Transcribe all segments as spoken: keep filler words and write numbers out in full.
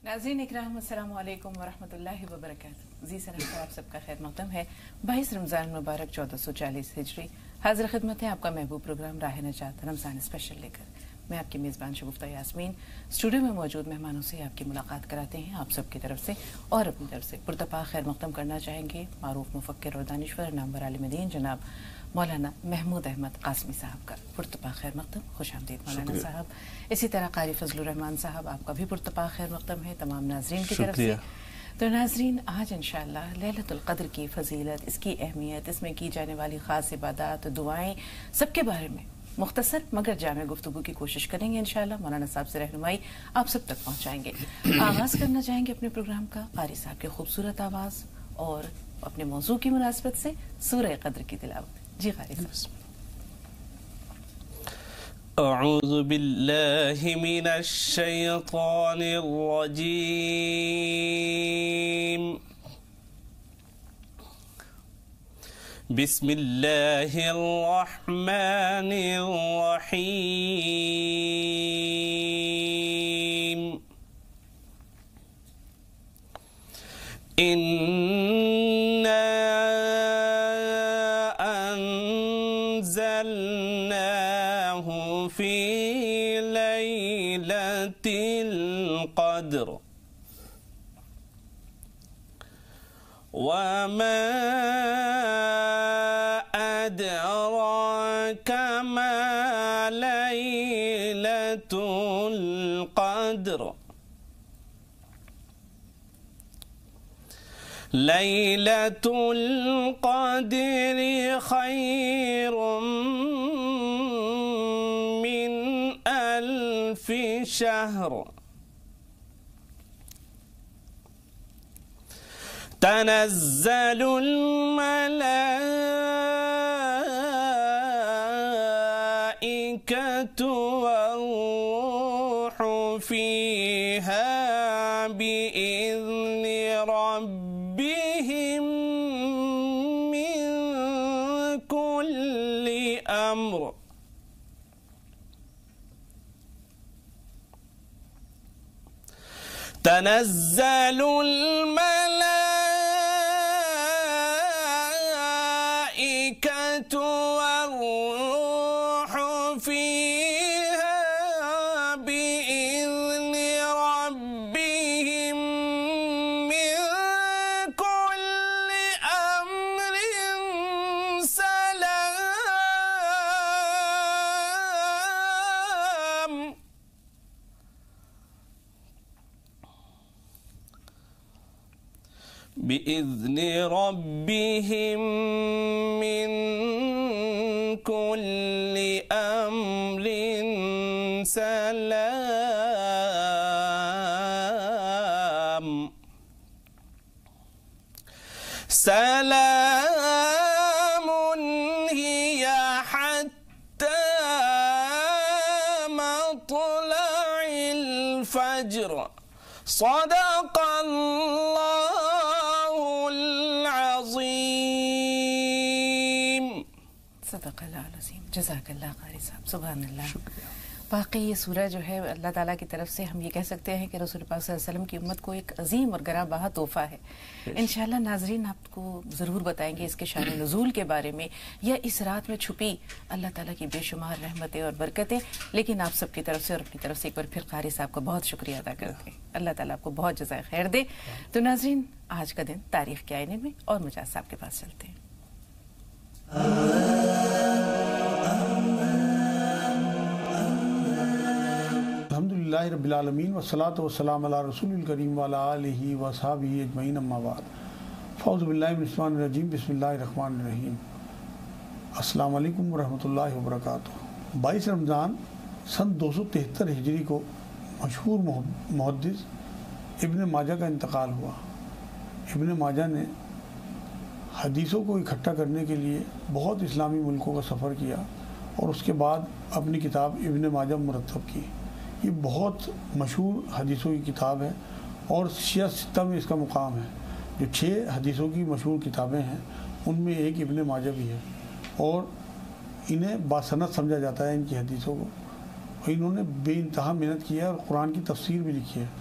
नाज़रीन इकराम अस्सलाम वालेकुम वरहमतुल्लाहि वबरकातुहू। जी सलाम पर आप सबका खैर मक़दम है। बाईस रमज़ान मुबारक चौदह सौ चालीस हिजरी हाजिर खिदमत है आपका महबूब प्रोग्राम राह नजात रमज़ान स्पेशल लेकर। मैं आपकी मेज़बान शगुफ्ता यास्मीन स्टूडियो में मौजूद मेहमानों से आपकी मुलाकात कराते हैं आप सबकी तरफ से और अपनी तरफ से पुरतपा खैर मक़दम करना चाहेंगे मारूफ मुफक्किर और दानिश्वर नामवर आलिम दीन जनाब मौलाना महमूद अहमद कासमी साहब का पुरतपा खैर मक़दम। खुश आमदीद मौलाना साहब। इसी तरह कारी फजलुर रहमान साहब आपका भी पुरतपा खैर मक़दम है तमाम नाज़रीन की तरफ से। तो नाज़रीन आज इंशाअल्लाह लैलतुल क़द्र की फजीलत, इसकी अहमियत, इसमें की जाने वाली ख़ास इबादत, दुआएं, सबके बारे में मुख्तसर मगर जामे गुफ्तगू की कोशिश करेंगे इंशाअल्लाह। मौलाना साहब से रहनुमाई आप सब तक पहुँचाएंगे। आगाज़ करना चाहेंगे अपने प्रोग्राम का कारी साहब की खूबसूरत आवाज़ और अपने मौजू की मुनासबत से सूरह क़द्र की तिलावत। जी कारी साहब। अऊज़ु बिल्लाहि मिनश शैतानिर रजीम। बिस्मिल्लाहिर रहमानिर रहीम। इन्ना अंज़लनाहु फी लैलतिल क़द्र वमा अदराक मा लैलतुल क़द्र। लैलतुल क़द्रि खैरुम मिन अल्फि शहर। तनज़्ज़लुल मलाइकतु वर्रूहु फ़ीहा बिइज़्नि रब्बिहिम मिन कुल्लि अम्र। तनज़्ज़लुल मलाइकतु वर्रूहु फ़ीहा बिइज़्नि रब्बिहिम मिन कुल्लि अम्रिन सलाम। बिइज़्नि रब्बिहिम मिन कुल्लि अम्रिन सलाम। सलामुन हिया हत्ता मत्लइल फज्र। सदक़ल्लाहुल अज़ीम। सदक़ल्लाहुल अज़ीम। जज़ाकल्लाह कारी साहब। सुभान अल्लाह। बाकी ये सूरह जो है अल्लाह ताला की तरफ से हम ये कह सकते हैं कि रसूल पाक सल्लल्लाहु अलैहि वसल्लम की उम्मत को एक अजीम और गरा बहा तोहफ़ा है। इंशाअल्लाह नाज़रीन आपको ज़रूर बताएंगे इसके शान नुज़ूल के बारे में या इस रात में छुपी अल्लाह ताला की बेशुमार रहमतें और बरकतें। लेकिन आप सबकी तरफ से और अपनी तरफ से एक बार फिर कारी साहब का बहुत शुक्रिया अदा करते हैं। अल्लाह ताला आपको बहुत जज़ाए खैर दे। तो नाज़रीन आज का दिन तारीख़ के आईने में और मुजाहिद साहब के पास चलते हैं। अल्हम्दुलिल्लाहि रब्बिल आलमीन वस्सलातु वस्सलामु अला रसूलिल करीम व अला आलिहि व अस्हाबिहि अजमईन अम्मा बाद। फ़ौज़ु बिल्लाहि मिनश शैतानिर रजीम। बिस्मिल्लाहिर रहमानिर रहीम। अस्सलामु अलैकुम व रहमतुल्लाहि व बरकातुहू। बाईस रमज़ान सन दो सौ तिहत्तर हिजरी को मशहूर मुहद्दिस इब्न माजा का इंतकाल हुआ। इब्न माजा ने हदीसों को इकट्ठा करने के लिए बहुत इस्लामी मुल्कों का सफ़र किया और उसके बाद अपनी किताब इब्न माजा मुरतब की। ये बहुत मशहूर हदीसों की किताब है और शिया सित्ता में इसका मुकाम है। जो छः हदीसों की मशहूर किताबें हैं उनमें एक इब्न माजा भी है और इन्हें बासनद समझा जाता है इनकी हदीसों को। और इन्होंने बेइंतहा मेहनत की है और कुरान की तफसीर भी लिखी है।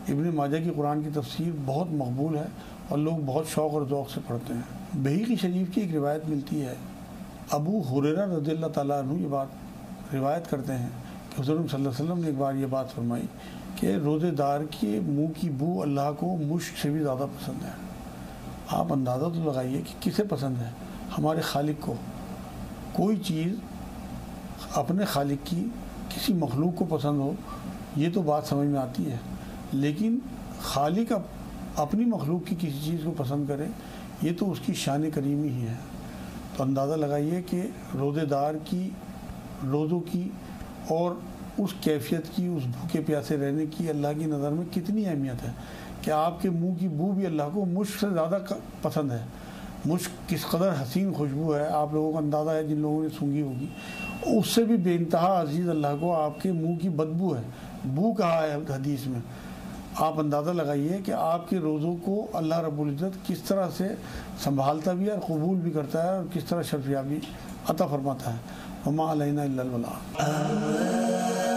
ابن ماجہ کی قرآن کی تفسیر بہت مقبول ہے اور لوگ بہت شوق اور ذوق سے پڑھتے ہیں۔ بحیقی شریف کی ایک روایت ملتی ہے، ابو ہریرہ رضی اللہ تعالیٰ عنہ یہ بات روایت کرتے ہیں کہ حضور صلی اللہ علیہ وسلم نے ایک بار یہ بات فرمائی کہ روزے دار کے منہ کی بو اللہ کو مشک سے بھی زیادہ پسند ہے۔ آپ اندازہ تو لگائیے کہ کسے پسند ہے؟ ہمارے خالق کو۔ کوئی چیز اپنے خالق کی کسی مخلوق کو پسند ہو یہ تو بات سمجھ میں آتی ہے، لیکن خالق اپنی مخلوق کی کسی چیز کو پسند کرے یہ تو اس کی شان کریمی ہی ہے۔ تو اندازہ لگائیے کہ روزے دار کی روزوں کی اور اس کیفیت کی، اس بھوکے پیاسے رہنے کی اللہ کی نظر میں کتنی اہمیت ہے کہ آپ کے منہ کی بو بھی اللہ کو مشک سے زیادہ پسند ہے۔ مشک کس قدر حسین خوشبو ہے آپ لوگوں کو اندازہ ہے جن لوگوں نے سونگھی ہوگی، اس سے بھی بے انتہا عزیز اللہ کو آپ کے منہ کی بدبو ہے، بو کہا ہے حدیث میں۔ آپ اندازہ لگائیے کہ آپ کے روزوں کو اللہ رب العزت کس طرح سے سنبھالتا بھی ہے اور قبول بھی کرتا ہے اور کس طرح شرفیابی عطا فرماتا ہے۔ وما علینا الا البلاغ۔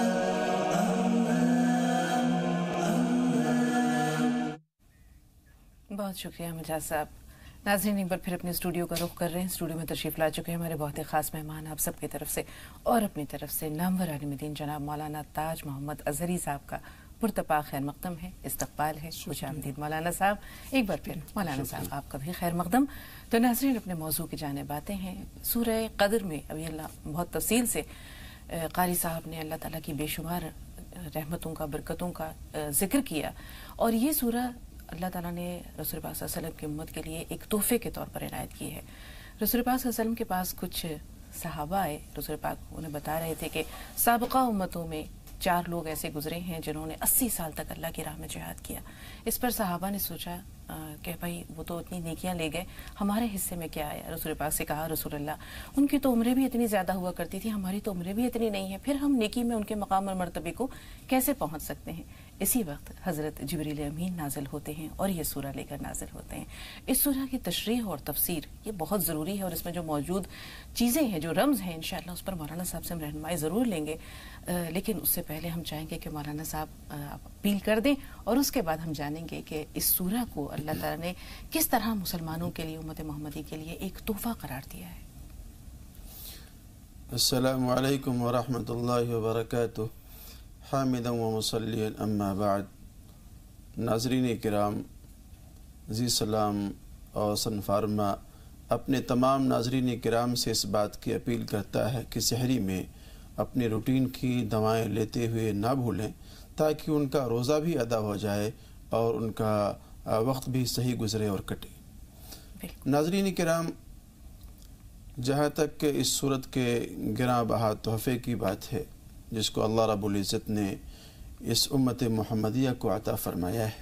بہت شکریہ مجاز صاحب۔ ناظرین ایک بار پھر اپنے اسٹوڈیو کا رخ کر رہے ہیں۔ اسٹوڈیو میں تشریف لا چکے ہیں ہمارے بہت ہی خاص مہمان، آپ سب کی طرف سے اور اپنی طرف سے نامور عالم دین جناب مولانا تاج محمد اظہری صاحب کا پرتپا خیر مقدم ہے، استقبال ہے، خوش آمدید مولانا صاحب۔ ایک بار پھر مولانا صاحب آپ کا بھی خیر مقدم۔ تو ناظرین اپنے موضوع کی جانب آتے ہیں۔ سورہ قدر میں ابھی اللہ بہت تفصیل سے قاری صاحب نے اللہ تعالیٰ کی بے شمار رحمتوں کا، برکتوں کا ذکر کیا، اور یہ سورہ اللہ تعالیٰ نے رسول پاک صلی اللہ علیہ وسلم کی امت کے لیے ایک تحفے کے طور پر عنایت کی ہے۔ رسول پاک صلی اللہ علیہ وسلم کے پاس کچھ صحابہ آئے، رسول پاک انہیں بتا رہے تھے کہ سابقہ امتوں میں چار لوگ ایسے گزرے ہیں جنہوں نے اسی سال تک اللہ کی راہ میں جہاد کیا۔ اس پر صحابہ نے سوچا کہ بھائی وہ تو اتنی نیکیاں لے گئے، ہمارے حصے میں کیا آیا؟ رسول پاک سے کہا رسول اللہ ان کی تو عمریں بھی اتنی زیادہ ہوا کرتی تھی، ہماری تو عمریں بھی اتنی نہیں ہیں، پھر ہم نیکی میں ان کے مقام اور مرتبے کو کیسے پہنچ سکتے ہیں؟ اسی وقت حضرت جبریل امین نازل ہوتے ہیں اور یہ سورہ لے کر نازل ہوتے ہیں۔ اس سورہ کی تشریح اور تفسیر یہ بہت ضروری ہے، اور اس میں جو موجود چیزیں ہیں، جو رمز ہیں، انشاءاللہ اس پر مولانا صاحب سے ہم رہنمائی ضرور لیں گے، لیکن اس سے پہلے ہم چاہیں گے کہ مولانا صاحب اپیل کر دیں، اور اس کے بعد ہم جانیں گے کہ اس سورہ کو اللہ تعالیٰ نے کس طرح مسلمانوں کے لیے، امت محمدی کے لیے ایک تحفہ قرار دیا ہے۔ السلام علیکم ورحمۃ اللہ وبرکاتہ۔ حامدا و مصلیا اما بعد۔ ناظرین کرام، زی سلام اور سن فارما اپنے تمام ناظرین کرام سے اس بات کی اپیل کرتا ہے کہ سحری میں اپنے روٹین کی دوائیں لیتے ہوئے نہ بھولیں، تاکہ ان کا روزہ بھی ادا ہو جائے اور ان کا وقت بھی صحیح گزرے اور کٹے۔ ناظرین کرام، جہاں تک کہ اس صورت کے گراں بہا تحفے کی بات ہے جس کو اللہ رب العزت نے اس امت محمدیہ کو عطا فرمایا ہے،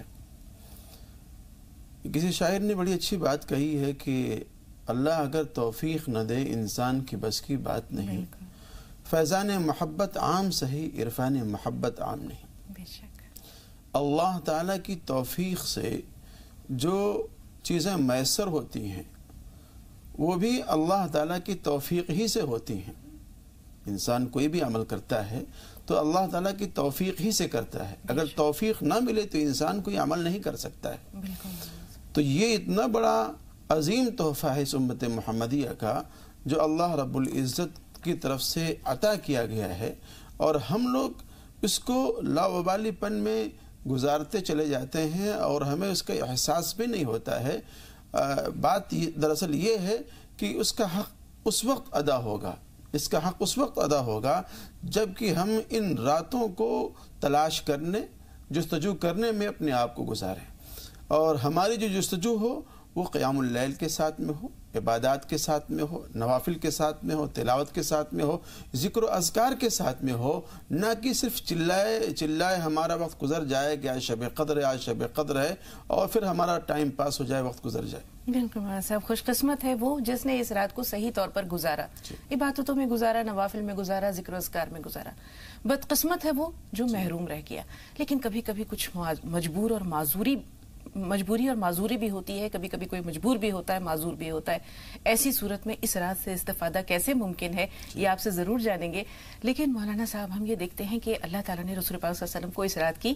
کسی شاعر نے بڑی اچھی بات کہی ہے کہ اللہ اگر توفیق نہ دے انسان کی بس کی بات نہیں، فیضان محبت عام صحیح، عرفان محبت عام نہیں۔ بے شک اللہ تعالیٰ کی توفیق سے جو چیزیں میسر ہوتی ہیں وہ بھی اللہ تعالیٰ کی توفیق ہی سے ہوتی ہیں۔ انسان کوئی بھی عمل کرتا ہے تو اللہ تعالیٰ کی توفیق ہی سے کرتا ہے، اگر توفیق نہ ملے تو انسان کوئی عمل نہیں کر سکتا ہے۔ تو یہ اتنا بڑا عظیم تحفہ ہے اس امت محمدیہ کا جو اللہ رب العزت کی طرف سے عطا کیا گیا ہے، اور ہم لوگ اس کو لاوبالی پن میں گزارتے چلے جاتے ہیں اور ہمیں اس کا احساس بھی نہیں ہوتا ہے۔ بات دراصل یہ ہے کہ اس کا حق اس وقت ادا ہوگا، اس کا حق اس وقت ادا ہوگا جب کہ ہم ان راتوں کو تلاش کرنے، جستجو کرنے میں اپنے آپ کو گزاریں، اور ہماری جو جستجو ہو وہ قیام اللیل کے ساتھ میں ہو، عبادات کے ساتھ میں ہو، نوافل کے ساتھ میں ہو، تلاوت کے ساتھ میں ہو، ذکر و اذکار کے ساتھ میں ہو، نہ کہ صرف چلائے چلائے ہمارا وقت گزر جائے کہ آج شب قدر ہے، آج شب قدر ہے، اور پھر ہمارا ٹائم پاس ہو جائے، وقت گزر جائے۔ بالکل مولانا صاحب، خوش قسمت ہے وہ جس نے اس رات کو صحیح طور پر گزارا، عبادتوں میں گزارا، نوافل میں گزارا، ذکر و اذکار میں گزارا۔ بد قسمت ہے وہ جو محروم رہ گیا۔ لیکن کبھی کبھی کچھ مجبور اور معذوری مجبوری اور معذوری بھی ہوتی ہے، کبھی کبھی کوئی مجبور بھی ہوتا ہے، معذور بھی ہوتا ہے۔ ایسی صورت میں اس رات سے استفادہ کیسے ممکن ہے یہ آپ سے ضرور جانیں گے۔ لیکن مولانا صاحب، ہم یہ دیکھتے ہیں کہ اللہ تعالیٰ نے رسول پاک صلی اللہ علیہ وسلم کو اس رات کی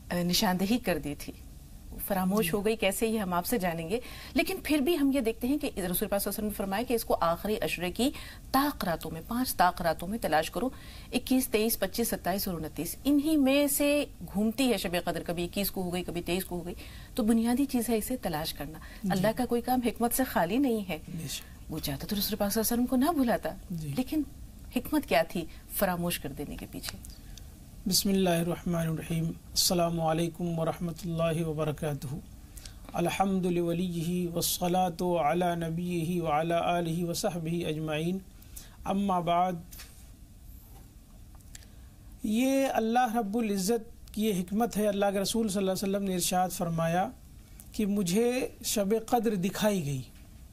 نشاندہی کر دی تھی فراموش ہو گئی، کیسے یہ ہم آپ سے جانیں گے. لیکن پھر بھی ہم یہ دیکھتے ہیں کہ رسول پاک صلی اللہ علیہ وسلم نے فرمایا کہ اس کو آخری عشرے کی طاق راتوں میں، پانچ طاق راتوں میں تلاش کرو. اکیس، تیئیس، پچیس، ستائیس اور انتیس، انہی میں سے گھومتی ہے شب قدر، کبھی اکیس کو ہو گئی، کبھی تیئیس کو ہو گئی. تو بنیادی چیز ہے اسے تلاش کرنا. اللہ کا کوئی کام حکمت سے خالی نہیں ہے. وہ چاہتا تو رسول پاک صلی اللہ علیہ وسلم کو نہ بھلاتا، لیکن حکمت کیا تھی فراموش کر دینے کے پیچھے؟ بسم اللہ الرحمن الرحیم. السلام علیکم ورحمۃ اللہ وبرکاتہ. الحمد لولیہ والصلاة علی نبیہ وعلی آلہ وصحبہ اجمعین. اما بعد، یہ اللہ رب العزت کی یہ حکمت ہے. اللہ کے رسول صلی اللہ علیہ وسلم نے ارشاد فرمایا کہ مجھے شب قدر دکھائی گئی،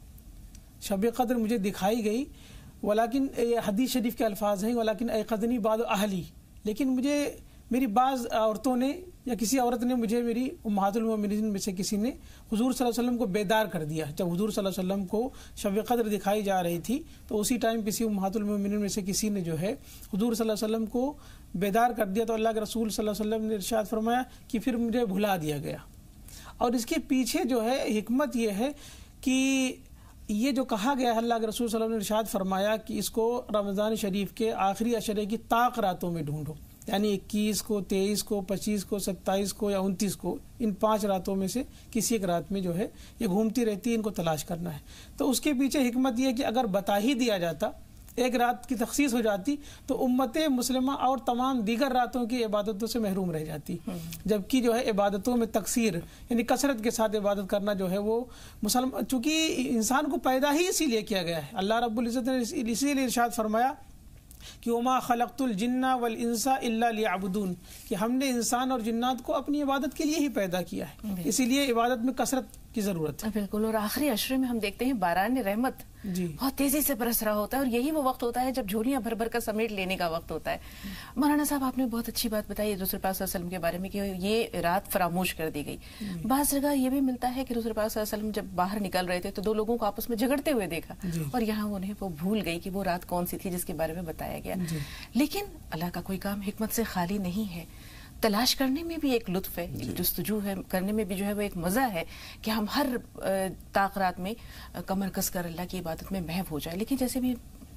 شب قدر مجھے دکھائی گئی. ولیکن یہ حدیث شریف کے الفاظ ہیں، ولیکن ایقظنی بعض اہلی، لیکن مجھے میری بعض عورتوں نے یا کسی عورت نے مجھے، میری امہات المؤمنین میں سے کسی نے حضور صلی اللہ علیہ وسلم کو بیدار کر دیا. جب حضور صلی اللہ علیہ وسلم کو شب قدر دکھائی جا رہی تھی تو اسی ٹائم کسی امہات المؤمنین میں سے کسی نے جو ہے حضور صلی اللہ علیہ وسلم کو بیدار کر دیا. تو اللہ کے رسول صلی اللہ علیہ وسلم نے ارشاد فرمایا کہ پھر مجھے بھلا دیا گیا. اور اس کے پیچھے جو ہے حکمت یہ ہے کہ یہ جو کہا گیا ہے، اللہ کے رسول صلی اللہ علیہ وسلم نے ارشاد فرمایا کہ اس کو رمضان شریف کے آخری عشرے کی طاق راتوں میں ڈھونڈو، یعنی اکیس کو، تیئیس کو، پچیس کو، ستائیس کو یا انتیس کو، ان پانچ راتوں میں سے کسی ایک رات میں جو ہے یہ گھومتی رہتی ہے، ان کو تلاش کرنا ہے. تو اس کے پیچھے حکمت یہ ہے کہ اگر بتا ہی دیا جاتا، ایک رات کی تخصیص ہو جاتی، تو امت مسلمہ اور تمام دیگر راتوں کی عبادتوں سے محروم رہ جاتی. جبکہ جو ہے عبادتوں میں تقصیر، یعنی کثرت کے ساتھ عبادت کرنا جو ہے وہ مسلمان، چونکہ انسان کو پیدا ہی اسی لیے کیا گیا ہے. اللہ رب العزت نے اسی لیے ارشاد فرمایا کہ وما خلقت الجن والانس الا لیعبدون، کہ ہم نے انسان اور جنات کو اپنی عبادت کے لیے ہی پیدا کیا ہے، اسی لیے عبادت میں کثرت کی ضرورت ہے. بالکل. اور آخری عشرے میں ہم دیکھتے ہیں باران رحمت جی بہت تیزی سے برس رہا ہوتا ہے، اور یہی وہ وقت ہوتا ہے جب جھولیاں بھر بھر کر سمیٹ لینے کا وقت ہوتا ہے. مولانا صاحب، آپ نے بہت اچھی بات بتائی رسول پاک صلی اللہ علیہ وسلم کے بارے میں کہ یہ رات فراموش کر دی گئی. بعض جگہ یہ بھی ملتا ہے کہ رسول پاک صلی اللہ علیہ وسلم جب باہر نکل رہے تھے تو دو لوگوں کو آپس میں جھگڑتے ہوئے دیکھا، اور یہاں انہیں وہ بھول گئی کہ وہ رات کون سی تھی جس کے بارے میں بتایا گیا. لیکن اللہ کا کوئی کام حکمت سے خالی نہیں ہے. تلاش کرنے میں بھی ایک لطف ہے، ایک جستجو ہے، کرنے میں بھی جو ہے وہ ایک مزہ ہے کہ ہم ہر طاق رات میں کمر کس کر اللہ کی عبادت میں محو ہو جائے. لیکن جیسے بھی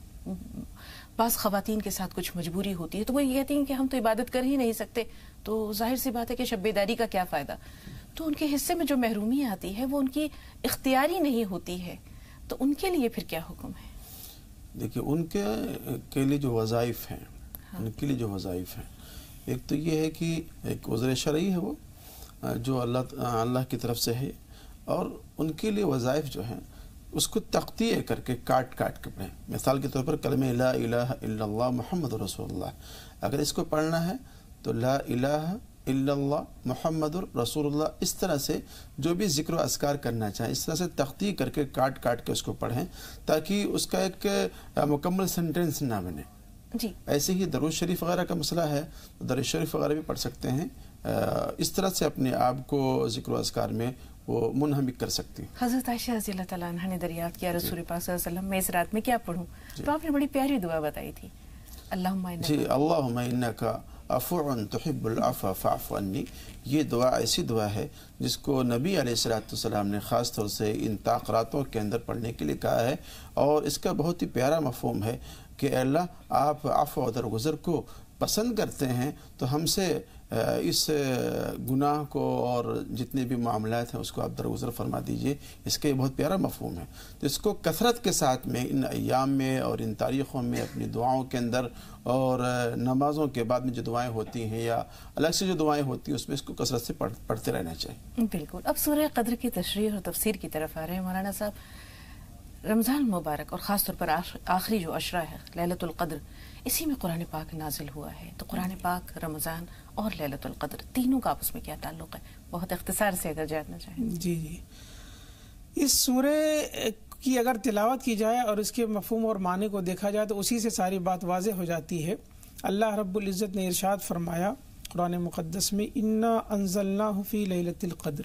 بعض خواتین کے ساتھ کچھ مجبوری ہوتی ہے تو وہ یہ کہتی ہیں کہ ہم تو عبادت کر ہی نہیں سکتے، تو ظاہر سی بات ہے کہ شب بیداری کا کیا فائدہ. تو ان کے حصے میں جو محرومی آتی ہے وہ ان کی اختیاری نہیں ہوتی ہے. تو ان کے لیے پھر کیا حکم ہے؟ دیکھیے، ان کے کے لیے جو وظائف ہیں، ان کے لیے جو وظائف ہیں، ایک تو یہ ہے کہ ایک عذر شرعی ہے وہ جو اللہ اللہ کی طرف سے ہے، اور ان کے لیے وظائف جو ہیں اس کو تقطیع کر کے کاٹ کاٹ کے پڑھیں. مثال کے طور پر کلمہ لا الہ الا اللہ محمد رسول اللہ، اگر اس کو پڑھنا ہے تو لا الہ الا اللہ محمد رسول اللہ، اس طرح سے جو بھی ذکر و اذکار کرنا چاہیں اس طرح سے تقطیع کر کے کاٹ کاٹ کے اس کو پڑھیں، تاکہ اس کا ایک مکمل سینٹینس نہ بنے. جی ایسے ہی درود شریف وغیرہ کا مسئلہ ہے، درود شریف وغیرہ بھی پڑھ سکتے ہیں، اس طرح سے اپنے آپ کو ذکر و اذکار میں وہ منہمک کر سکتی ہیں. حضرت عائشہ رضی اللہ تعالیٰ عنہ نے دریافت کیا رسول پاک صلی اللہ علیہ وسلم میں اس رات میں کیا پڑھوں؟ تو آپ نے بڑی پیاری دعا بتائی تھی، اللہم انک جی اللہم انک عفو تحب العفو فاعف عنی. یہ دعا ایسی دعا ہے جس کو نبی علیہ الصلوۃ والسلام نے خاص طور سے ان طاق راتوں کے اندر پڑھنے کے لیے کہا ہے، اور اس کا بہت ہی پیارا مفہوم ہے کہ اے اللہ، آپ عفو و درگزر کو پسند کرتے ہیں، تو ہم سے اس گناہ کو اور جتنے بھی معاملات ہیں اس کو آپ درگزر فرما دیجئے. اس کا یہ بہت پیارا مفہوم ہے. تو اس کو کثرت کے ساتھ میں ان ایام میں اور ان تاریخوں میں اپنی دعاؤں کے اندر اور نمازوں کے بعد میں جو دعائیں ہوتی ہیں یا الگ سے جو دعائیں ہوتی ہیں اس میں اس کو کثرت سے پڑھ پڑھتے رہنا چاہیے. بالکل. اب سورہ قدر کی تشریح اور تفسیر کی طرف آ رہے ہیں مولانا صاحب. رمضان مبارک اور خاص طور پر آخری جو عشرہ ہے لیلۃ القدر، اسی میں قرآن پاک نازل ہوا ہے. تو قرآن پاک، رمضان اور لیلۃ القدر تینوں کا آپس میں کیا تعلق ہے؟ بہت اختصار سے اگر جاننا چاہیں. جی جی اس سورہ کی اگر تلاوت کی جائے اور اس کے مفہوم اور معنی کو دیکھا جائے تو اسی سے ساری بات واضح ہو جاتی ہے. اللہ رب العزت نے ارشاد فرمایا قرآن مقدس میں، انا انزلناہ فی لیلۃ القدر،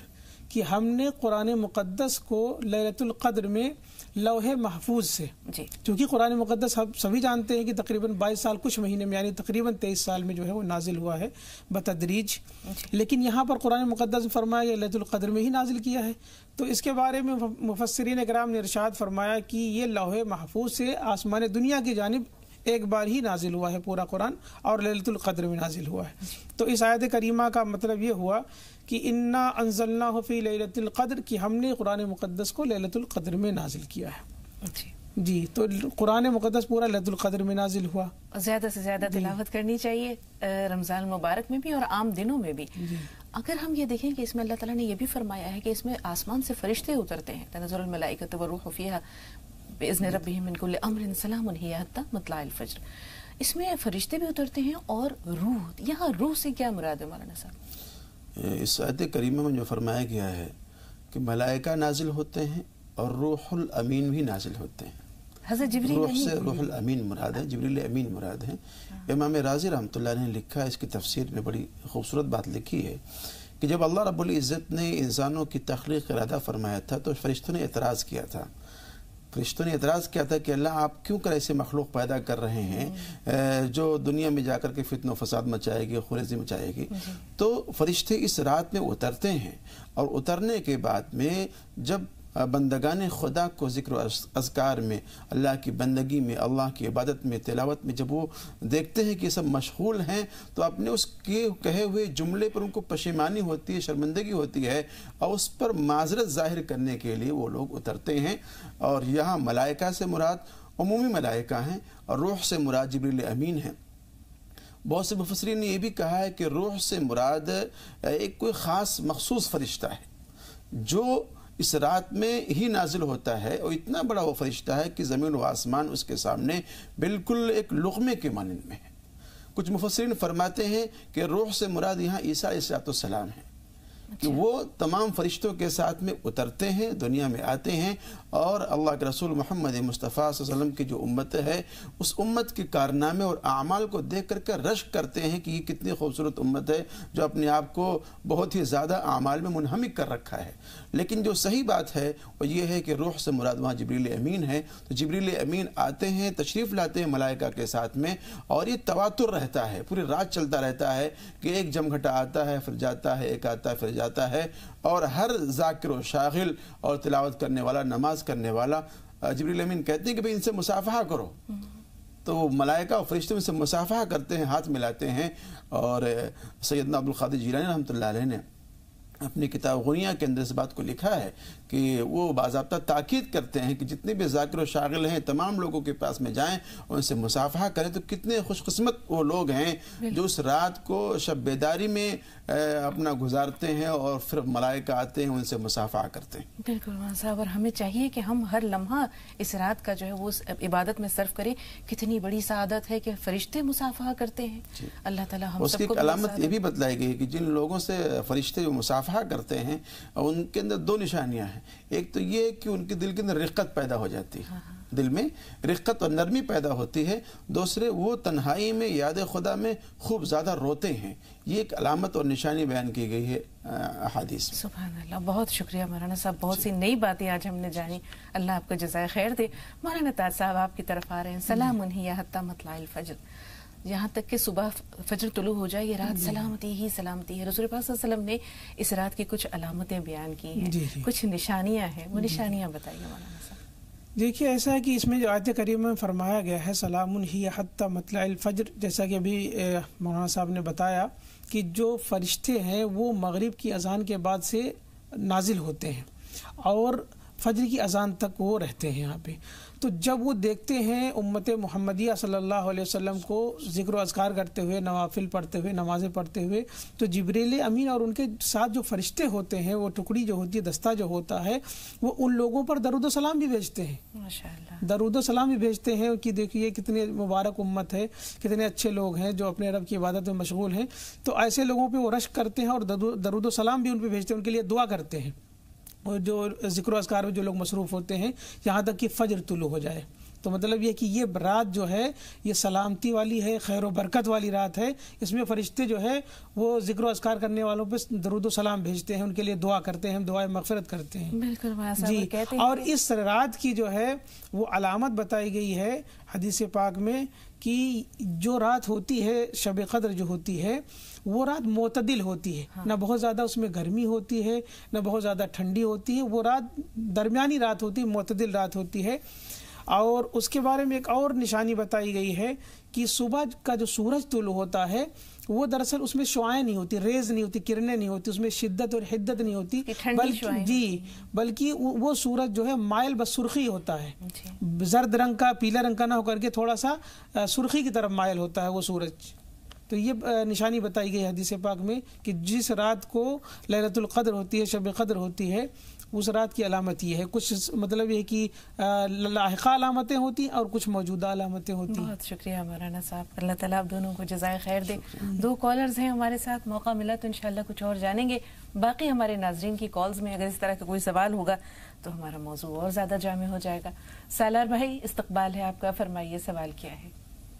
کہ ہم نے قرآن مقدس کو لیلۃ القدر میں لوح محفوظ سے، جی چونکہ قرآن مقدس ہم سبھی جانتے ہیں کہ تقریباً بائیس سال کچھ مہینے میں یعنی تقریباً تیئیس سال میں جو ہے وہ نازل ہوا ہے بتدریج، لیکن یہاں پر قرآن مقدس میں فرمایا یہ لیلۃ القدر میں ہی نازل کیا ہے. تو اس کے بارے میں مفسرین کرام نے ارشاد فرمایا کہ یہ لوح محفوظ سے آسمان دنیا کی جانب ایک بار ہی نازل ہوا ہے پورا قرآن، اور لیلۃ القدر میں نازل ہوا ہے. تو اس آیت کریمہ کا مطلب یہ ہوا کہ انا انزلناہ فی لیلۃ القدر، کہ ہم نے قرآن مقدس کو لیلۃ القدر میں نازل کیا ہے. جی جی تو قرآن مقدس پورا لیلۃ القدر میں نازل ہوا. زیادہ سے زیادہ تلاوت کرنی چاہیے رمضان المبارک میں بھی اور عام دنوں میں بھی. اگر ہم یہ دیکھیں کہ اس میں اللہ تعالیٰ نے یہ بھی فرمایا ہے کہ اس میں آسمان سے فرشتے اترتے ہیں، تنزل الملائکۃ والروح فیہا بإذن ربہم من کل امر سلام ہی حتی مطلع الفجر. اس میں فرشتے بھی اترتے ہیں اور روح، یہاں روح سے کیا مراد ہے مولانا صاحب؟ اس آیت کریمہ میں جو فرمایا گیا ہے کہ ملائکہ نازل ہوتے ہیں اور روح الامین بھی نازل ہوتے ہیں. حضرت جبریل روح سے روح الامین مراد ہے، جبریل امین مراد ہے. امام رازی رحمۃ اللہ نے لکھا، اس کی تفسیر میں بڑی خوبصورت بات لکھی ہے کہ جب اللہ رب العزت نے انسانوں کی تخلیق کا ارادہ فرمایا تھا تو فرشتوں نے اعتراض کیا تھا. فرشتوں نے اعتراض کیا تھا کہ اللہ آپ کیوں کر ایسے مخلوق پیدا کر رہے ہیں جو دنیا میں جا کر کے فتنہ و فساد مچائے گی، خونریزی مچائے گی. تو فرشتے اس رات میں اترتے ہیں اور اترنے کے بعد میں جب بندگان خدا کو ذکر و اذکار میں، اللہ کی بندگی میں، اللہ کی عبادت میں، تلاوت میں جب وہ دیکھتے ہیں کہ یہ سب مشغول ہیں تو اپنے اس کے کہے ہوئے جملے پر ان کو پشیمانی ہوتی ہے، شرمندگی ہوتی ہے، اور اس پر معذرت ظاہر کرنے کے لیے وہ لوگ اترتے ہیں. اور یہاں ملائکہ سے مراد عمومی ملائکہ ہیں اور روح سے مراد جبریل امین ہیں. بہت سے مفسرین نے یہ بھی کہا ہے کہ روح سے مراد ایک کوئی خاص مخصوص فرشتہ ہے جو اس رات میں ہی نازل ہوتا ہے، اور اتنا بڑا وہ فرشتہ ہے کہ زمین و آسمان اس کے سامنے بالکل ایک لقمے کے مانند میں ہے. کچھ مفسرین فرماتے ہیں کہ روح سے مراد یہاں عیسیٰ علیہ السلام ہیں کہ وہ تمام فرشتوں کے ساتھ میں اترتے ہیں، دنیا میں آتے ہیں، اور اللہ کے رسول محمد مصطفیٰ صلی اللہ علیہ وسلم کی جو امت ہے اس امت کے کارنامے اور اعمال کو دیکھ کر کے رشک کرتے ہیں کہ یہ کتنی خوبصورت امت ہے جو اپنے آپ کو بہت ہی زیادہ اعمال میں منہمک کر رکھا ہے. لیکن جو صحیح بات ہے وہ یہ ہے کہ روح سے مراد وہاں جبریل امین ہے. تو جبریل امین آتے ہیں، تشریف لاتے ہیں ملائکہ کے ساتھ میں، اور یہ تواتر رہتا ہے، پوری رات چلتا رہتا ہے کہ ایک جمگھٹا آتا ہے پھر جاتا ہے، ایک آتا ہے پھر جاتا ہے، اور ہر ذاکر و شاغل اور تلاوت کرنے والا، نماز کرنے والا، جبریل امین کہتے ہیں کہ بھئی ان سے مصافحہ کرو. تو ملائکہ اور فرشتے ان سے مصافحہ کرتے ہیں، ہاتھ ملاتے ہیں. اور سیدنا عبدالقادر جیلانی رحمۃ اللہ علیہ نے اپنی کتاب غنیہ کے اندر اس بات کو لکھا ہے کہ وہ باضابطہ تاکید کرتے ہیں کہ جتنے بھی ذاکر و شاغل ہیں تمام لوگوں کے پاس میں جائیں اور ان سے مصافحہ کریں. تو کتنے خوش قسمت وہ لوگ ہیں جو اس رات کو شب بیداری میں اپنا گزارتے ہیں اور پھر ملائکہ آتے ہیں ان سے مصافحہ کرتے ہیں. بالکل مولانا صاحب، اور ہمیں چاہیے کہ ہم ہر لمحہ اس رات کا جو ہے وہ عبادت میں صرف کریں. کتنی بڑی سعادت ہے کہ فرشتے مصافحہ کرتے ہیں. اللہ تعالیٰ ہم اس سب کی کو علامت یہ بھی بتلائی گئی کہ جن لوگوں سے فرشتے جو مصافحہ کرتے ہیں ان کے اندر دو نشانیاں ہیں. ایک تو یہ کہ ان کے دل کے اندر رقت پیدا ہو جاتی ہے، دل میں رقت اور نرمی پیدا ہوتی ہے. دوسرے وہ تنہائی میں یاد خدا میں خوب زیادہ روتے ہیں. یہ ایک علامت اور نشانی بیان کی گئی ہے احادیث میں. سبحان اللہ، بہت شکریہ مولانا صاحب، بہت سی نئی باتیں آج ہم نے جانی. اللہ آپ کو جزائے خیر دے. مولانا تاج صاحب آپ کی طرف آ رہے ہیں. سلام ہی حتی مطلع الفجر، یہاں تک کہ صبح فجر طلوع ہو جائے یہ رات سلامتی ہی سلامتی ہے. رسول پاک صلی اللہ علیہ وسلم نے اس رات کی کچھ علامتیں بیان کی ہیں، جی جی. کچھ نشانیاں ہیں، وہ نشانیاں بتائیے مولانا صاحب. دیکھیے ایسا ہے کہ اس میں جو آیت کریمہ میں فرمایا گیا ہے سلام ہی حتی مطلع الفجر، جیسا کہ ابھی مولانا صاحب نے بتایا کہ جو فرشتے ہیں وہ مغرب کی اذان کے بعد سے نازل ہوتے ہیں اور فجر کی اذان تک وہ رہتے ہیں یہاں پہ. تو جب وہ دیکھتے ہیں امت محمدیہ صلی اللہ علیہ وسلم کو ذکر و اذکار کرتے ہوئے، نوافل پڑھتے ہوئے، نمازیں پڑھتے ہوئے، تو جبریل امین اور ان کے ساتھ جو فرشتے ہوتے ہیں، وہ ٹکڑی جو ہوتی ہے، دستہ جو ہوتا ہے، وہ ان لوگوں پر درود و سلام بھی بھیجتے ہیں. ماشاءاللہ درود و سلام بھی بھیجتے ہیں کہ دیکھیے کتنے مبارک امت ہے، کتنے اچھے لوگ ہیں جو اپنے رب کی عبادت میں مشغول ہیں. تو ایسے لوگوں پہ وہ رشک کرتے ہیں اور درود و سلام بھی ان پہ بھیجتے ہیں، ان کے لیے دعا کرتے ہیں. اور جو ذکر و اذکار میں جو لوگ مصروف ہوتے ہیں یہاں تک کہ فجر طلوع ہو جائے. تو مطلب یہ کہ یہ رات جو ہے یہ سلامتی والی ہے، خیر و برکت والی رات ہے. اس میں فرشتے جو ہے وہ ذکر و اذکار کرنے والوں پہ درود و سلام بھیجتے ہیں، ان کے لیے دعا کرتے ہیں، دعائے مغفرت کرتے ہیں. بالکل جی. اور اس رات کی جو ہے وہ علامت بتائی گئی ہے حدیث پاک میں کہ جو رات ہوتی ہے شب قدر جو ہوتی ہے وہ رات معتدل ہوتی ہے. ہاں. نہ بہت زیادہ اس میں گرمی ہوتی ہے نہ بہت زیادہ ٹھنڈی ہوتی ہے. وہ رات درمیانی رات ہوتی ہے، معتدل رات ہوتی ہے. اور اس کے بارے میں ایک اور نشانی بتائی گئی ہے کہ صبح کا جو سورج طلوع ہوتا ہے وہ دراصل اس میں شعائیں نہیں ہوتی، ریز نہیں ہوتی، کرنیں نہیں ہوتی، اس میں شدت اور حدت نہیں ہوتی، بلکہ جی بلکہ وہ سورج جو ہے مائل بس سرخی ہوتا ہے، زرد رنگ کا، پیلا رنگ کا نہ ہو کر کے تھوڑا سا سرخی کی طرف مائل ہوتا ہے وہ سورج. تو یہ نشانی بتائی گئی حدیث پاک میں کہ جس رات کو لیلۃ القدر ہوتی ہے، شب قدر ہوتی ہے، اس رات کی علامت یہ ہے. کچھ مطلب یہ کہ لاحقہ علامتیں ہوتی ہیں اور کچھ موجودہ علامتیں ہوتی ہیں. بہت شکریہ مولانا صاحب، اللہ تعالیٰ آپ دونوں کو جزائے خیر دے. دو کالرز ہیں ہمارے ساتھ، موقع ملا تو انشاءاللہ کچھ اور جانیں گے. باقی ہمارے ناظرین کی کالز میں اگر اس طرح کا کوئی سوال ہوگا تو ہمارا موضوع اور زیادہ جامع ہو جائے گا. سالار بھائی استقبال ہے آپ کا، فرمائیے سوال کیا ہے.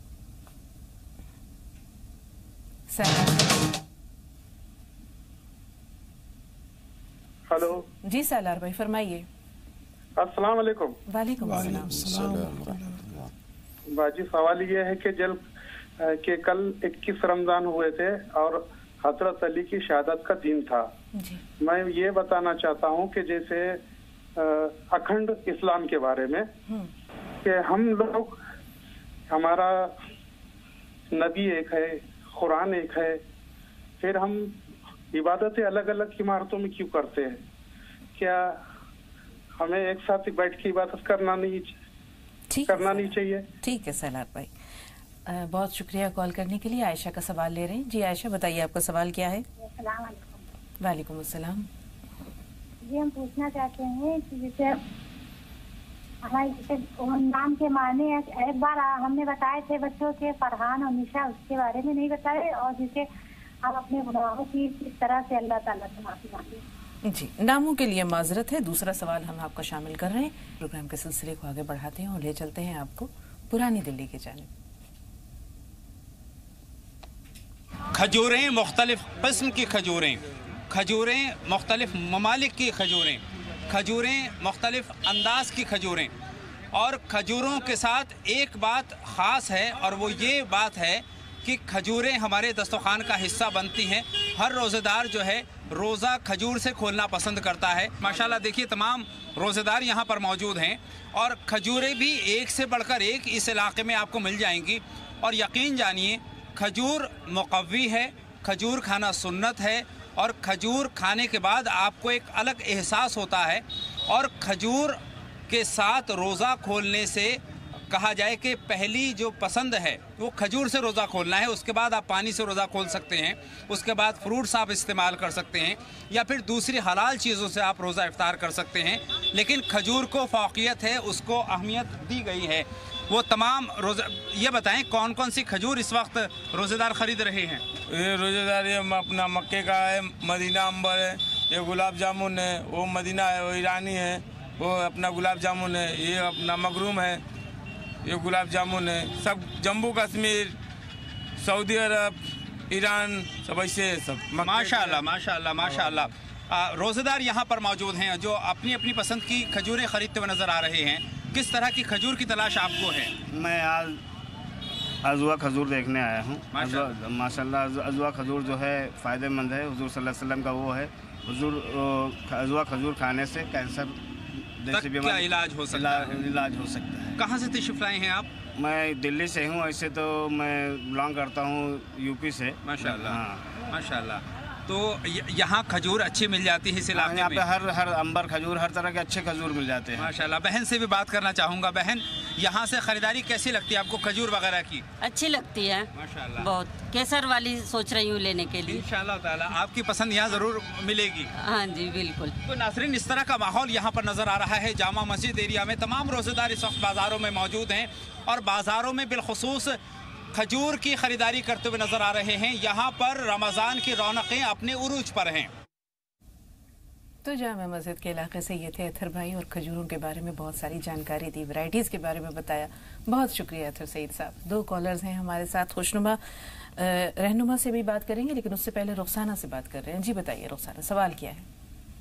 ہلو جی سالار بھائی فرمائیے. السلام علیکم. وعلیکم السلام. باجی سوال یہ ہے کہ جل کہ کل اکیس رمضان ہوئے تھے اور حضرت علی کی شہادت کا دن تھا. جی. میں یہ بتانا چاہتا ہوں کہ جیسے اکھنڈ اسلام کے بارے میں کہ ہم لوگ، ہمارا نبی ایک ہے، قرآن ایک ہے، پھر ہم عبادتیں الگ الگ عمارتوں میں کیوں کرتے ہیں؟ کیا ہمیں ایک ساتھ بیٹھ کے عبادت کرنا نہیں کرنا نہیں چاہیے؟ ٹھیک ہے سالار بھائی، بہت شکریہ کال کرنے کے لیے. عائشہ کا سوال لے رہے ہیں. جی عائشہ بتائیے آپ کا سوال کیا ہے. السلام علیکم. وعلیکم السلام. جی ہم پوچھنا چاہتے ہیں کہ جیسے ہمارے نام کے معنی ایک بار ہم نے بتائے تھے بچوں کے، فرحان اور نشا، اس کے بارے میں نہیں بتائے، اور جسے ہم اپنے گناہوں کی کس طرح سے اللہ تعالیٰ سے معافی مانگیں. جی ناموں کے لیے معذرت ہے. دوسرا سوال ہم آپ کو شامل کر رہے ہیں. پروگرام کے سلسلے کو آگے بڑھاتے ہیں اور لے چلتے ہیں آپ کو پرانی دلی کی جانب. کھجوریں مختلف قسم کی کھجوریں، کھجوریں مختلف ممالک کی کھجوریں، کھجوریں مختلف انداز کی کھجوریں. اور کھجوروں کے ساتھ ایک بات خاص ہے اور وہ یہ بات ہے کہ کھجوریں ہمارے دسترخوان کا حصہ بنتی ہیں. ہر روزہ دار جو ہے روزہ کھجور سے کھولنا پسند کرتا ہے. ماشاءاللہ دیکھیے تمام روزہ دار یہاں پر موجود ہیں اور کھجوریں بھی ایک سے بڑھ کر ایک اس علاقے میں آپ کو مل جائیں گی. اور یقین جانیے کھجور مقوی ہے، کھجور کھانا سنت ہے، اور کھجور کھانے کے بعد آپ کو ایک الگ احساس ہوتا ہے. اور کھجور کے ساتھ روزہ کھولنے سے کہا جائے کہ پہلی جو پسند ہے وہ کھجور سے روزہ کھولنا ہے. اس کے بعد آپ پانی سے روزہ کھول سکتے ہیں، اس کے بعد فروٹس آپ استعمال کر سکتے ہیں، یا پھر دوسری حلال چیزوں سے آپ روزہ افطار کر سکتے ہیں. لیکن کھجور کو فوقیت ہے، اس کو اہمیت دی گئی ہے. وہ تمام روزہ یہ بتائیں کون کون سی کھجور اس وقت روزہ دار خرید رہے ہیں؟ یہ روزہ دار یہ اپنا مکے کا ہے، مدینہ امبر ہے، یہ گلاب جامن ہے، وہ مدینہ ہے، وہ ایرانی ہے، وہ اپنا گلاب جامن ہے، یہ اپنا مغروم ہے، یہ گلاب جامن ہے. سب جموں کشمیر، سعودی عرب، ایران، سب ایسے سب. ماشاء اللہ ماشاء اللہ ماشاء اللہ. روزہ دار یہاں پر موجود ہیں جو اپنی اپنی پسند کی کھجوریں خریدتے ہوئے نظر آ رہے ہیں. کس طرح کی کھجور کی تلاش آپ کو ہے؟ میں آج ازوا کھجور دیکھنے آیا ہوں. ماشاء اللہ ازوا کھجور جو ہے فائدہ مند ہے. حضور صلی اللہ علیہ وسلم کا وہ ہے، حضور ازوا کھجور کھانے سے کینسر جیسی بیماری علاج ہو سکتا ہے. علاج ہو سکتا ہے. کہاں سے تشریف لائے ہیں آپ؟ میں دلی سے ہوں، ایسے تو میں بلانگ کرتا ہوں یو پی سے. ماشاء اللہ ماشاء اللہ. تو یہاں کھجور اچھی مل جاتی ہے اس علاقے میں؟ یہاں پہ ہر ہر امبر کھجور، ہر طرح کے اچھے کھجور مل جاتے ہیں. ماشاء اللہ. بہن سے بھی بات کرنا چاہوں گا. بہن یہاں سے خریداری کیسی لگتی ہے آپ کو کھجور وغیرہ کی؟ اچھی لگتی ہے ماشاء اللہ. بہت کیسر والی سوچ رہی ہوں لینے کے لیے. انشاءاللہ تعالی آپ کی پسند یہاں ضرور ملے گی. ہاں جی بالکل. تو ناظرین اس طرح کا ماحول یہاں پر نظر آ رہا ہے جامع مسجد ایریا میں. تمام روزہ دار اس وقت بازاروں میں موجود ہیں اور بازاروں میں بالخصوص کھجور کی خریداری کرتے ہوئے نظر آ رہے ہیں. یہاں پر رمضان کی رونقیں اپنے عروج پر ہیں. تو جامع مسجد کے علاقے سے یہ تھے اطہر بھائی، اور کھجوروں کے بارے میں بہت ساری جانکاری دی، ورائٹیز کے بارے میں بتایا. بہت شکریہ اطہر سعید صاحب. دو کالرز ہیں ہمارے ساتھ. خوشنما رہنما سے بھی بات کریں گے، لیکن اس سے پہلے رخسانہ سے بات کر رہے ہیں. جی بتائیے رخسانہ، سوال کیا ہے؟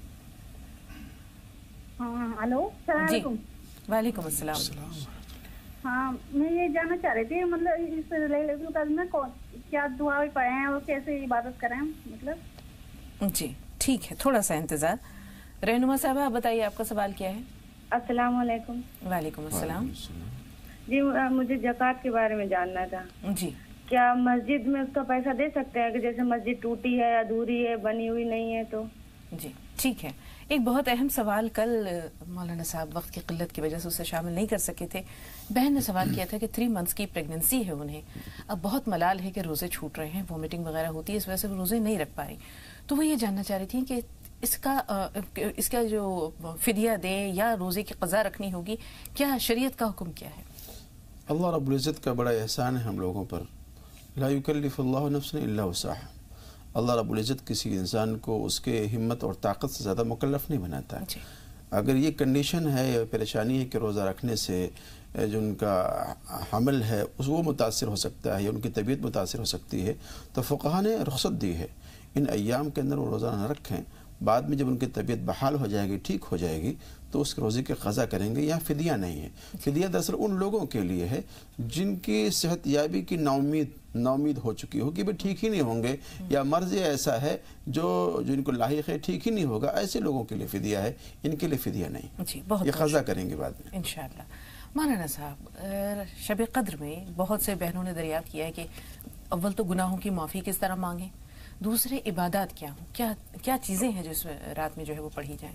ہاں ہلو، السلام جی علیکم. وعلیکم السلام. ہاں میں یہ جاننا چاہ رہی تھی، مطلب اس ریلیٹڈ میں کیا دعا پڑھیں ہیں اور کیسے عبادت کریں مطلب. جی ٹھیک ہے، تھوڑا سا انتظار. رہنما صاحبہ آپ بتائیے، آپ کا سوال کیا ہے؟ السلام علیکم. وعلیکم السلام. جی مجھے زکوٰۃ کے بارے میں جاننا تھا. جی کیا مسجد میں اس کا پیسہ دے سکتے ہیں کہ جیسے مسجد ٹوٹی ہے، ادھوری ہے، بنی ہوئی نہیں ہے تو؟ جی ٹھیک ہے. ایک بہت اہم سوال کل مولانا صاحب وقت کی قلت کی وجہ سے اسے شامل نہیں کر سکے تھے. بہن نے سوال کیا تھا کہ تھری منتھس کی پریگننسی ہے انہیں، اب بہت ملال ہے کہ روزے چھوٹ رہے ہیں، وومیٹنگ وغیرہ ہوتی ہے، اس وجہ سے وہ روزے نہیں رکھ پا رہی. تو وہ یہ جاننا چاہ رہی تھی کہ اس کا اس کا جو فدیہ دے یا روزے کی قضا رکھنی ہوگی، کیا شریعت کا حکم کیا ہے؟ اللہ رب العزت کا بڑا احسان ہے ہم لوگوں پر. لا یکلف اللہ نفسا الا وسعها. اللہ رب العزت کسی انسان کو اس کے ہمت اور طاقت سے زیادہ مکلف نہیں بناتا. اگر یہ کنڈیشن ہے یا پریشانی ہے کہ روزہ رکھنے سے جو ان کا حمل ہے اس وہ متاثر ہو سکتا ہے یا ان کی طبیعت متاثر ہو سکتی ہے، تو فقہا نے رخصت دی ہے ان ایام کے اندر وہ روزہ نہ رکھیں. بعد میں جب ان کی طبیعت بحال ہو جائے گی، ٹھیک ہو جائے گی، تو اس روزے کی قضا کریں گے. یہاں فدیہ نہیں ہے. فدیہ دراصل ان لوگوں کے لیے ہے جن کی صحت یابی کی ناامید ناامید ہو چکی ہو کہ بھی ٹھیک ہی نہیں ہوں گے، یا مرض ایسا ہے جو جو ان کو لاحق ہے، ٹھیک ہی نہیں ہوگا. ایسے لوگوں کے لیے فدیہ ہے، ان کے لیے فدیہ نہیں. جی بہت یہ قضا کریں گے بعد میں انشاءاللہ. مولانا صاحب، شب قدر میں بہت سے بہنوں نے دریافت کیا ہے کہ اول تو گناہوں کی معافی کس طرح مانگیں، دوسرے عبادات کیا ہوں، کیا کیا چیزیں ہیں جو اس رات میں جو ہے وہ پڑھی جائیں؟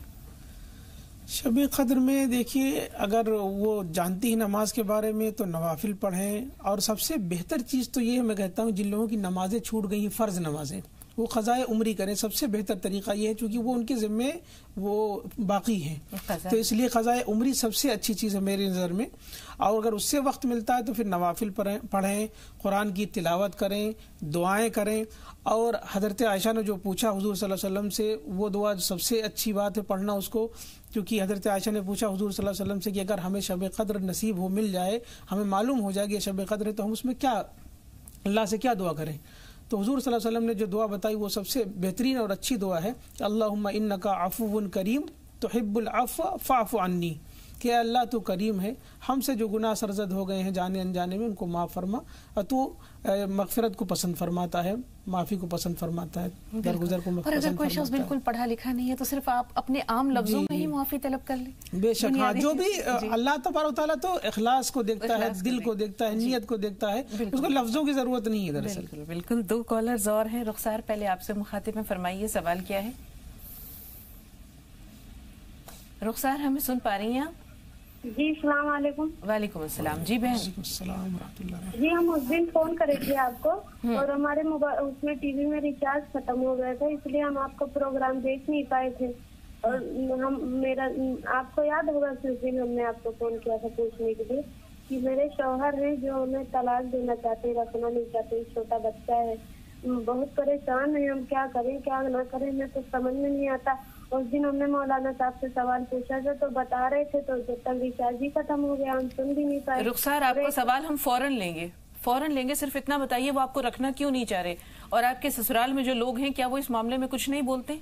شب قدر میں دیکھیے، اگر وہ جانتی ہیں نماز کے بارے میں تو نوافل پڑھیں، اور سب سے بہتر چیز تو یہ ہے، میں کہتا ہوں جن لوگوں کی نمازیں چھوٹ گئی ہیں، فرض نمازیں، وہ قضائے عمری کریں. سب سے بہتر طریقہ یہ ہے، چونکہ وہ ان کے ذمے وہ باقی ہیں، تو اس لیے قضائے عمری سب سے اچھی چیز ہے میری نظر میں. اور اگر اس سے وقت ملتا ہے تو پھر نوافل پڑھیں، قرآن کی تلاوت کریں، دعائیں کریں. اور حضرت عائشہ نے جو پوچھا حضور صلی اللہ علیہ وسلم سے، وہ دعا سب سے اچھی بات ہے پڑھنا اس کو، کیونکہ حضرت عائشہ نے پوچھا حضور صلی اللہ علیہ وسلم سے کہ اگر ہمیں شب قدر نصیب ہو، مل جائے، ہمیں معلوم ہو جائے کہ شب قدر ہے، تو ہم اس میں کیا اللہ سے کیا دعا کریں. تو حضور صلی اللہ علیہ وسلم نے جو دعا بتائی وہ سب سے بہترین اور اچھی دعا ہے کہ اللہم انکا عفو کریم تحب العفو فاعف عنی، کہ اللہ تو کریم ہے، ہم سے جو گناہ سرزد ہو گئے ہیں جانے انجانے میں ان کو معاف فرما، اور تو مغفرت کو پسند فرماتا ہے، معافی کو پسند فرماتا ہے، درگزر کو پسند فرماتا ہے. اور اگر کوئی شخص بالکل پڑھا لکھا نہیں ہے تو صرف آپ اپنے عام لفظوں میں ہی معافی طلب کر لیں. بے شک ہاں، جو بھی اللہ تبارک و تعالیٰ تو اخلاص کو دیکھتا ہے، دل کو دیکھتا ہے، نیت کو دیکھتا ہے، اس کو لفظوں کی ضرورت نہیں ہے دراصل. بالکل بالکل. دو کالرز اور ہیں. رخسار پہلے آپ سے مخاطب ہیں، فرمائیے سوال کیا ہے؟ رخسار ہمیں سن پا رہی ہیں آپ؟ جی السلام علیکم. وعلیکم السلام. جی بہن. السلام ورحمۃ اللہ. جی ہم اس دن فون کرے تھے آپ کو، اور ہمارے اس میں ٹی وی میں ریچارج ختم ہو گیا تھا، اس لیے ہم آپ کا پروگرام دیکھ نہیں پائے تھے. اور ہم میرا آپ کو یاد ہوگا کہ اس دن ہم نے آپ کو فون کیا تھا پوچھنے کے لیے کہ میرے شوہر ہیں جو ہمیں طلاق دینا چاہتے ہیں، رکھنا نہیں چاہتے، چھوٹا بچہ ہے، بہت پریشان ہیں، ہم کیا کریں کیا نہ کریں، میں تو سمجھ میں نہیں آتا. اس دن ہم نے مولانا صاحب سے سوال پوچھا تھا تو بتا رہے تھے، تو جب تک ریچارج ہی ختم ہو گیا ہم سن بھی نہیں پائے. رخسار آپ کا سوال ہم فوراً لیں گے، فوراً لیں گے. صرف اتنا بتائیے وہ آپ کو رکھنا کیوں نہیں چاہ رہے، اور آپ کے سسرال میں جو لوگ ہیں کیا وہ اس معاملے میں کچھ نہیں بولتے؟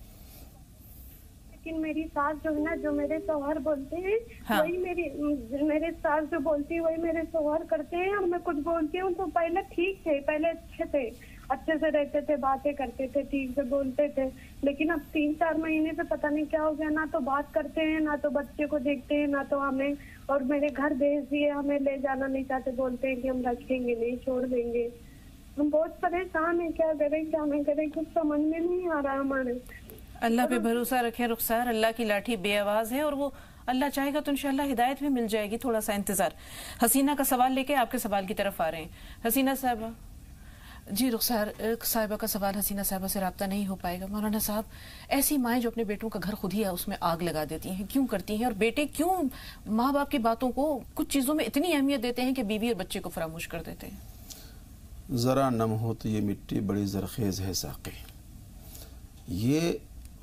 لیکن میری ساس جو ہے نا، جو میرے شوہر بولتے ہیں وہی میری میرے ساس جو بولتی ہے وہی میرے شوہر کرتے ہیں. اور میں کچھ بولتی ہوں تو پہلے ٹھیک تھے، پہلے اچھے تھے، اچھے سے رہتے تھے، باتیں کرتے تھے، ٹھیک سے بولتے تھے. لیکن اب تین چار مہینے سے پتہ نہیں کیا ہو گیا، نہ تو بات کرتے ہیں، نہ تو بچے کو دیکھتے ہیں، نہ تو ہمیں. اور میرے گھر بھیج دیے، ہمیں لے جانا نہیں چاہتے، بولتے ہیں کہ ہم رکھیں گے نہیں، چھوڑ دیں گے. ہم بہت پریشان ہیں، کیا کریں کیا نہ کریں، کچھ سمجھ میں نہیں آ رہا ہمارے. اللہ پہ بھروسہ رکھیں رخسار، اللہ کی لاٹھی بے آواز ہے، اور وہ اللہ چاہے گا تو انشاءاللہ ہدایت بھی مل جائے گی. تھوڑا سا انتظار. حسینہ کا سوال لے کے آپ کے سوال کی طرف آ رہے ہیں. حسینہ صاحبہ. جی رخسار صاحبہ کا سوال حسینہ صاحبہ سے رابطہ نہیں ہو پائے گا. مولانا صاحب، ایسی مائیں جو اپنے بیٹوں کا گھر خود ہی ہے اس میں آگ لگا دیتی ہیں، کیوں کرتی ہیں؟ اور بیٹے کیوں ماں باپ کی باتوں کو کچھ چیزوں میں اتنی اہمیت دیتے ہیں کہ بیوی اور بچے کو فراموش کر دیتے ہیں؟ ذرا نم ہو تو یہ مٹی بڑی زرخیز ہے ساقی. یہ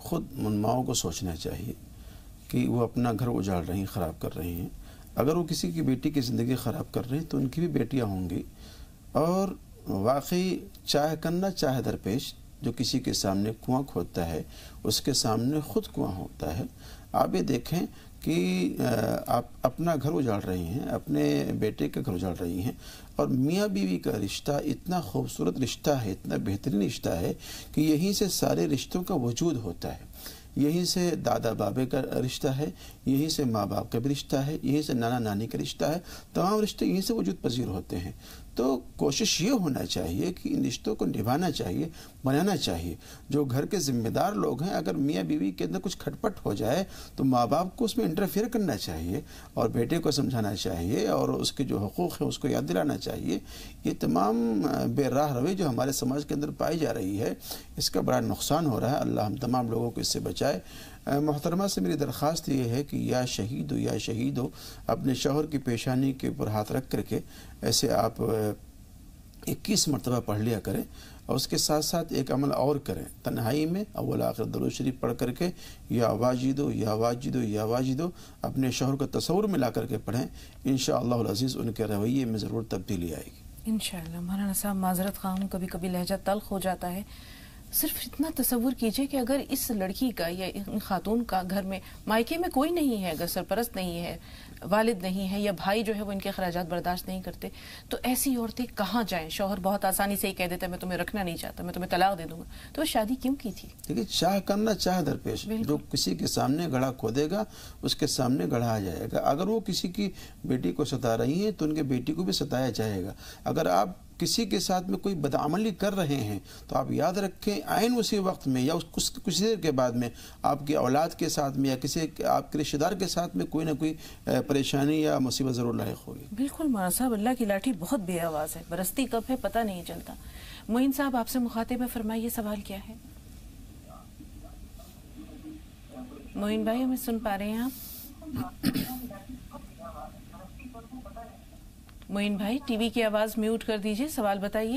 خود ان ماؤں کو سوچنا چاہیے کہ وہ اپنا گھر اجاڑ رہی ہیں، خراب کر رہی ہیں. اگر وہ کسی کی بیٹی کی زندگی خراب کر رہے ہیں تو ان کی بھی بیٹیاں ہوں گی. اور واقعی چاہے کرنا چاہے درپیش، جو کسی کے سامنے کنواں کھودتا ہے اس کے سامنے خود کنواں ہوتا ہے. آپ یہ دیکھیں کہ آپ اپنا گھر اجاڑ رہی ہیں، اپنے بیٹے کا گھر اجاڑ رہی ہیں، اور میاں بیوی کا رشتہ اتنا خوبصورت رشتہ ہے، اتنا بہترین رشتہ ہے کہ یہیں سے سارے رشتوں کا وجود ہوتا ہے. یہیں سے دادا بابے کا رشتہ ہے، یہیں سے ماں باپ کا بھی رشتہ ہے، یہیں سے نانا نانی کا رشتہ ہے. تمام رشتے یہیں سے وجود پذیر ہوتے ہیں. تو کوشش یہ ہونا چاہیے کہ ان رشتوں کو نبھانا چاہیے، بنانا چاہیے. جو گھر کے ذمہ دار لوگ ہیں، اگر میاں بیوی کے اندر کچھ کھٹپٹ ہو جائے تو ماں باپ کو اس میں انٹرفیئر کرنا چاہیے اور بیٹے کو سمجھانا چاہیے اور اس کے جو حقوق ہیں اس کو یاد دلانا چاہیے. یہ تمام بے راہ روی جو ہمارے سماج کے اندر پائی جا رہی ہے، اس کا بڑا نقصان ہو رہا ہے. اللہ ہم تمام لوگوں کو اس سے بچائے. محترمہ سے میری درخواست یہ ہے کہ یا شہید ہو یا شہید ہو، اپنے شوہر کی پیشانی کے اوپر ہاتھ رکھ کر کے ایسے آپ اکیس مرتبہ پڑھ لیا کریں. اور اس کے ساتھ ساتھ ایک عمل اور کریں، تنہائی میں اول آخر درود شریف پڑھ کر کے یا واجدو یا واجدو یا واجدو اپنے شوہر کو تصور میں لا کر کے پڑھیں. انشاءاللہ العزیز ان کے رویے میں ضرور تبدیلی آئے گی انشاءاللہ. مولانا صاحب معذرت خواہ ہوں، کبھی کبھی لہجہ تلخ ہو جاتا ہے. صرف اتنا تصور کیجئے کہ اگر اس لڑکی کا یا ان خاتون کا گھر میں مائکے میں کوئی نہیں ہے، اگر سرپرست نہیں ہے، والد نہیں ہے، یا بھائی جو ہے وہ ان کے اخراجات برداشت نہیں کرتے، تو ایسی عورتیں کہاں جائیں؟ شوہر بہت آسانی سے ہی کہہ دیتا ہے میں تمہیں رکھنا نہیں چاہتا، میں تمہیں طلاق دے دوں گا. تو وہ شادی کیوں کی تھی؟ دیکھیے، چاہ کرنا چاہ درپیش، جو کسی کے سامنے گڑھا کھودے گا اس کے سامنے گڑھا آ جائے گا. اگر وہ کسی کی بیٹی کو ستا رہی ہیں تو ان کے بیٹی کو بھی ستایا جائے گا. اگر آپ کسی کے ساتھ میں کوئی بدعملی کر رہے ہیں تو آپ یاد رکھیں عین اسی وقت میں یا اس کچھ دیر کے بعد میں آپ کی اولاد کے ساتھ میں یا کسی آپ کے رشتہ دار کے ساتھ میں کوئی نہ کوئی پریشانی یا مصیبت ضرور لاحق ہوگی. بالکل مولانا صاحب، اللہ کی لاٹھی بہت بے آواز ہے، برستی کب ہے پتہ نہیں چلتا. معین صاحب آپ سے مخاطب ہے، فرمائیے سوال کیا ہے؟ معین بھائی ہمیں سن پا رہے ہیں آپ؟ معین بھائی ٹی وی کی آواز میوٹ کر دیجئے، سوال بتائیے.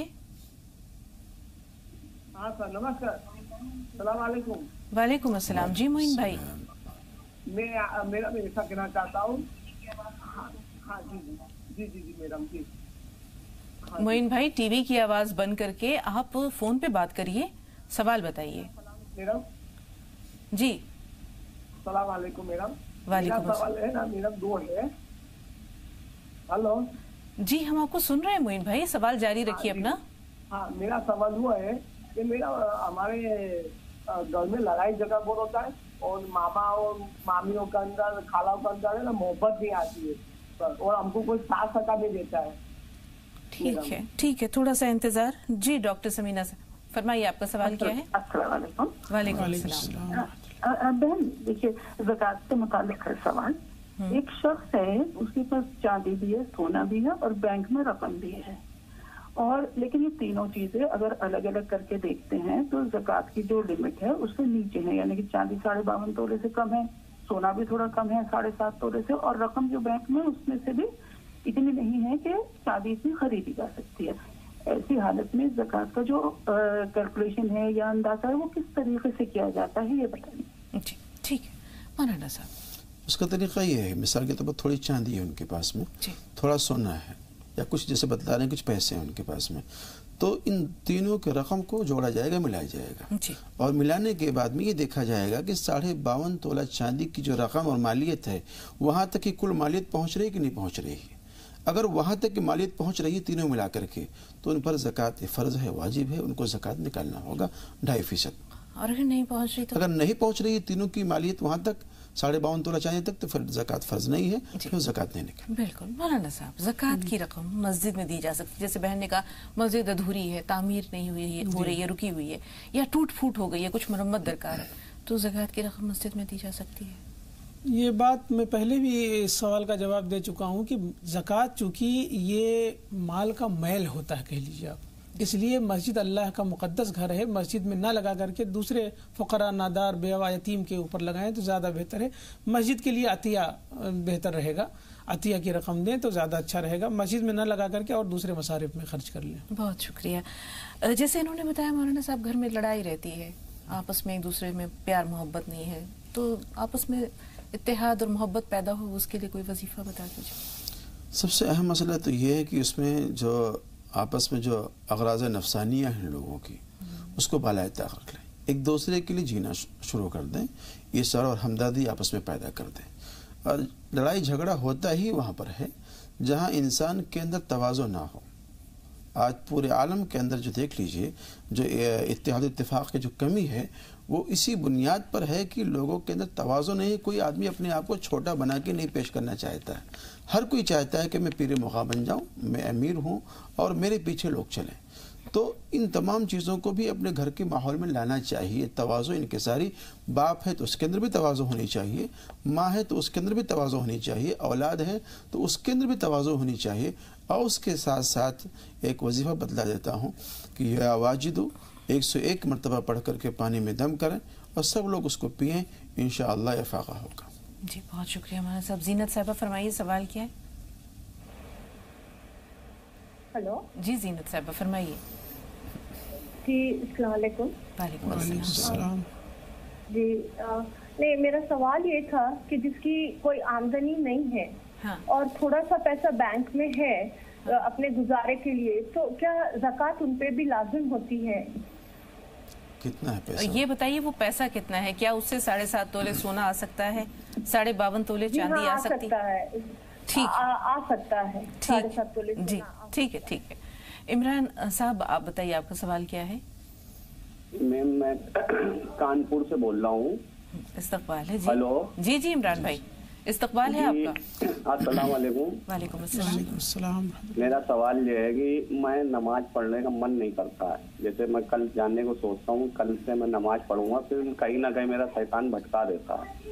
ہاں سر، نمسکار، السلام علیکم. وعلیکم السلام. جی معین بھائی، میں میرا میں ایسا کہنا چاہتا ہوں. ہاں جی جی جی جی میڈم جی. معین بھائی ٹی وی کی آواز بند کر کے آپ فون پہ بات کریے، سوال بتائیے. میڈم جی السلام علیکم میڈم. وعلیکم السلام. سوال ہے نا میڈم، دو ہے. ہلو جی ہم آپ کو سن رہے ہیں معین بھائی، سوال جاری رکھیے اپنا. ہاں میرا سوال ہوا ہے کہ میرا ہمارے گھر میں لڑائی جھگڑا بہت ہوتا ہے اور ماما اور مامیوں کے اندر خالوں کے اندر ہے نا محبت نہیں آتی ہے اور ہم کو کوئی ساتھ سکا نہیں دیتا ہے. ٹھیک ہے ٹھیک ہے، تھوڑا سا انتظار. جی ڈاکٹر سمینا سے فرمائیے آپ کا سوال کیا ہے؟ السلام علیکم. وعلیکم السلام. بہن دیکھیے، زکوٰۃ سے متعلق ہے سوال. ایک شخص ہے، اس کے پاس چاندی بھی ہے، سونا بھی ہے اور بینک میں رقم بھی ہے، اور لیکن یہ تینوں چیزیں اگر الگ الگ کر کے دیکھتے ہیں تو زکوٰۃ کی جو لمٹ ہے اس سے نیچے ہے، یعنی کہ چاندی ساڑھے باون تولے سے کم ہے، سونا بھی تھوڑا کم ہے ساڑھے سات تولے سے، اور رقم جو بینک میں اس میں سے بھی اتنی نہیں ہے کہ چاندی سے خریدی جا سکتی ہے. ایسی حالت میں زکوٰۃ کا جو کیلکولیشن ہے یا اندازہ ہے وہ کس طریقے سے کیا جاتا ہے، یہ بتائیں. جی ٹھیک ہے مولانا صاحب. اس کا طریقہ یہ ہے، مثال کے طور پر تھوڑی چاندی ہے ان کے پاس میں، تھوڑا سونا ہے، یا کچھ جیسے بتلا رہے ہیں کچھ پیسے ہیں ان کے پاس میں، تو ان تینوں کے رقم کو جوڑا جائے گا، ملایا جائے گا. اور ملانے کے بعد میں یہ دیکھا جائے گا کہ ساڑھے باون تولہ چاندی کی جو رقم اور مالیت ہے وہاں تک کی کل مالیت پہنچ رہی کہ نہیں پہنچ رہی ہے. اگر وہاں تک کی مالیت پہنچ رہی ہے تینوں ملا کر کے تو ان پر زکوٰۃ فرض ہے، واجب ہے، ان کو زکوٰۃ نکالنا ہوگا ڈھائی فیصد. اور اگر نہیں پہنچ رہی تو اگر نہیں پہنچ رہی ہے تینوں کی مالیت وہاں تک ساڑھے باون تولہ چاندی تک تو پھر زکوٰۃ فرض نہیں ہے، پھر زکوٰۃ نہیں نکالنا. بالکل. مولانا صاحب زکوٰۃ کی رقم مسجد میں دی جا سکتی، جیسے بہن نے کہا مسجد ادھوری ہے، تعمیر نہیں ہوئی ہے، ہو رہی ہے، رکی ہوئی ہے، یا ٹوٹ پھوٹ ہو گئی ہے، کچھ مرمت درکار ہے، تو زکوٰۃ کی رقم مسجد میں دی جا سکتی ہے. یہ بات میں پہلے بھی اس سوال کا جواب دے چکا ہوں کہ زکوٰۃ چونکہ یہ مال کا میل ہوتا ہے کہہ لیجیے آپ، اس لیے مسجد اللہ کا مقدس گھر ہے، مسجد میں نہ لگا کر کے دوسرے فقراء، نادار، بیوہ، یتیم کے اوپر لگائیں تو زیادہ بہتر ہے. مسجد کے لیے عطیہ بہتر رہے گا، عطیہ کی رقم دیں تو زیادہ اچھا رہے گا، مسجد میں نہ لگا کر کے اور دوسرے مصارف میں خرچ کر لیں. بہت شکریہ. جیسے انہوں نے بتایا مولانا صاحب گھر میں لڑائی رہتی ہے، आपस में एक दूसरे में प्यार मोहब्बत नहीं है, तो आपस में इत्तेहाद और मोहब्बत पैदा हो, उसके लिए कोई वजीफा बता दीजिए। सबसे अहम मसला तो ये है कि उसमें जो आपस में जो अगराज नफसानियाँ हैं लोगों की, उसको बालाए ताक रख लें, एक दूसरे के लिए जीना शुरू कर दें, ईसार और हमदर्दी आपस में पैदा कर दें। और लड़ाई झगड़ा होता ही वहाँ पर है जहाँ इंसान के अंदर तवाज़ो ना हो। आज पूरे आलम के अंदर जो देख लीजिए, जो इत्तेहाद इत्तेफाक की जो कमी है, वो इसी बुनियाद पर है कि लोगों के अंदर तवाज़ो नहीं। कोई आदमी अपने आप को छोटा बना के नहीं पेश करना चाहता है। हर कोई चाहता है कि मैं पीर मुग़ा बन जाऊँ, मैं अमीर हूँ और मेरे पीछे लोग चलें। तो इन तमाम चीज़ों को भी अपने घर के माहौल में लाना चाहिए। तवाज़ो इनकिसारी, बाप है तो उसके अंदर भी तवाज़ो होनी चाहिए, माँ है तो उसके अंदर भी तवाज़ो होनी चाहिए, औलाद है तो उसके अंदर भी तवाज़ो होनी चाहिए। और उसके साथ साथ एक वजीफ़ा बतला देता हूँ कि या वाजिदु एक सौ एक मरतबा पढ़ करके पानी में दम करें और सब लोग उसको पिएँ, इंशाअल्लाह इफ़ाक़ा होगा। जी बहुत शुक्रिया हमारा साहब। जीनत साहबा फरमाइए, सवाल क्या है? हेलो जी जीनत साहबा फरमाइए। जी अस्सलाम वालेकुम। वालेकुम अस्सलाम। जी आ, नहीं, मेरा सवाल ये था कि जिसकी कोई आमदनी नहीं है, हाँ, और थोड़ा सा पैसा बैंक में है, हाँ, अपने गुजारे के लिए, तो क्या ज़कात उन पे भी लाजिम होती है? कितना है पैसा? ये बताइए वो पैसा कितना है? क्या उससे साढ़े सात तोले सोना आ सकता है, साढ़े बावन तोले चांदी हाँ, आ सकती है? ठीक आ, आ सकता है साढ़े सात तोले जी, ठीक है ठीक है। इमरान साहब आप बताइए, आपका सवाल क्या है? मैम मैं कानपुर से बोल रहा हूँ। इस्तकबाल है जी। हेलो जी जी इमरान भाई, इस्तकबाल है आपका। अस्सलाम वालेकुम। वालेकुम अस्सलाम। मेरा सवाल ये है कि मैं नमाज पढ़ने का मन नहीं करता है। जैसे मैं कल जाने को सोचता हूँ, कल से मैं नमाज पढ़ूंगा, फिर कहीं ना कहीं मेरा शैतान भटका देता है।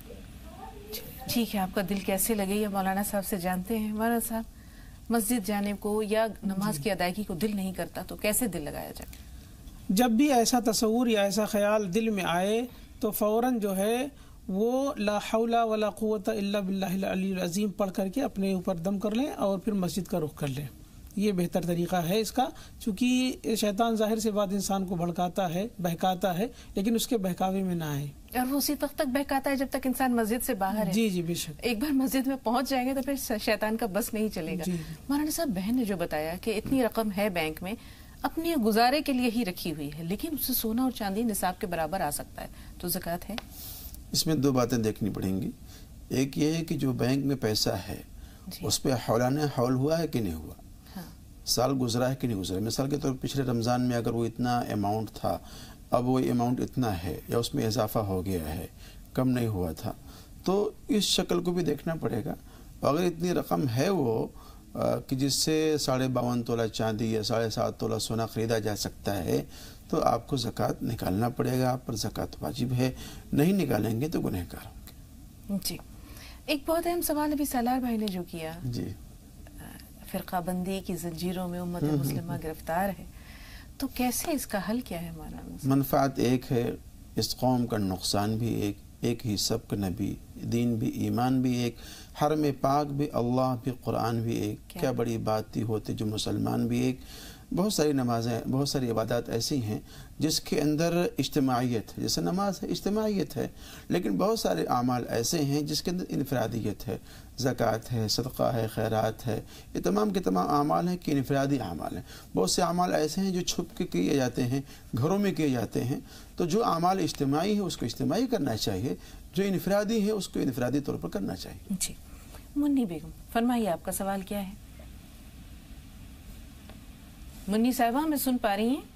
ठीक है, आपका दिल कैसे लगे ये मौलाना साहब से जानते हैं। मौलाना साहब, मस्जिद जाने को या नमाज की अदायगी को दिल नहीं करता तो कैसे दिल लगाया जाए? जब भी ऐसा तस्वुर या ऐसा ख्याल दिल में आए तो फौरन जो है वो ला हौला वला कुव्वता इल्ला बिल्लाहिल अलील अज़ीम पढ़ करके अपने ऊपर दम कर लें और फिर मस्जिद का रुख कर लें। ये बेहतर तरीका है इसका, क्योंकि शैतान जाहिर से बात इंसान को भड़काता है, बहकाता है, लेकिन उसके बहकावे में ना आए। और वो उसी वक्त तक बहकाता है जब तक इंसान मस्जिद से बाहर है। जी जी बेशक। एक बार मस्जिद में पहुंच जाएंगे तो फिर शैतान का बस नहीं चलेगा। मौलाना साहब, बहन ने जो बताया कि इतनी रकम है बैंक में, अपने गुजारे के लिए ही रखी हुई है, लेकिन उससे सोना और चांदी निसाब के बराबर आ सकता है, तो ज़कात है? इसमें दो बातें देखनी पड़ेंगी। एक ये है कि जो बैंक में पैसा है उस पर हौलाना हौल हुआ है कि नहीं हुआ, हाँ। साल गुजरा है कि नहीं गुजरा। मिसाल के तौर पर पिछले रमज़ान में अगर वो इतना अमाउंट था, अब वो अमाउंट इतना है या उसमें इजाफा हो गया है, कम नहीं हुआ था, तो इस शक्ल को भी देखना पड़ेगा। अगर इतनी रकम है वो आ, कि जिससे साढ़े बावन तोला चांदी या साढ़े सात तोला सोना ख़रीदा जा सकता है, तो आपको ज़कात निकालना पड़ेगा। आप पर ज़कात वाजिब है, नहीं निकालेंगे तो गुनहगार होंगे। जी, एक बहुत अहम सवाल अभी सलार भाई ने जो किया, जी, फ़िरक़ाबंदी की जंजीरों में उम्मत मुस्लिमा गिरफ्तार है, तो कैसे इसका हल क्या है? हमारा मनफ़ात एक है, इस कौम का नुकसान भी एक, एक ही सबक नबी, दीन भी, ईमान भी एक, हरम पाक भी, अल्लाह भी, कुरान भी एक। क्या, क्या बड़ी बात थी होती जो मुसलमान भी एक। बहुत सारी नमाज़ें, बहुत सारी इबादत ऐसी हैं जिसके अंदर इज्तिमाइयत है, जैसे नमाज है इज्तिमाइयत है, लेकिन बहुत सारे आमाल ऐसे हैं जिसके अंदर इनफरादियत है, ज़कात है, सदक़ा है, खैरात है, ये तमाम के तमाम आमाल हैं कि इनफरादी आमाल हैं। बहुत से आमाल ऐसे हैं जो छुप के किए जाते हैं, घरों में किए जाते हैं। तो जो आमाल इज्तिमाई है उसको इज्तिमाई करना चाहिए, जो इनफरादी है उसको इनफरादी तौर पर करना चाहिए। जी, मुन्नी बेगम फरमाइए, आपका सवाल क्या है? मुन्नी साहिबा हमें सुन पा रही हैं?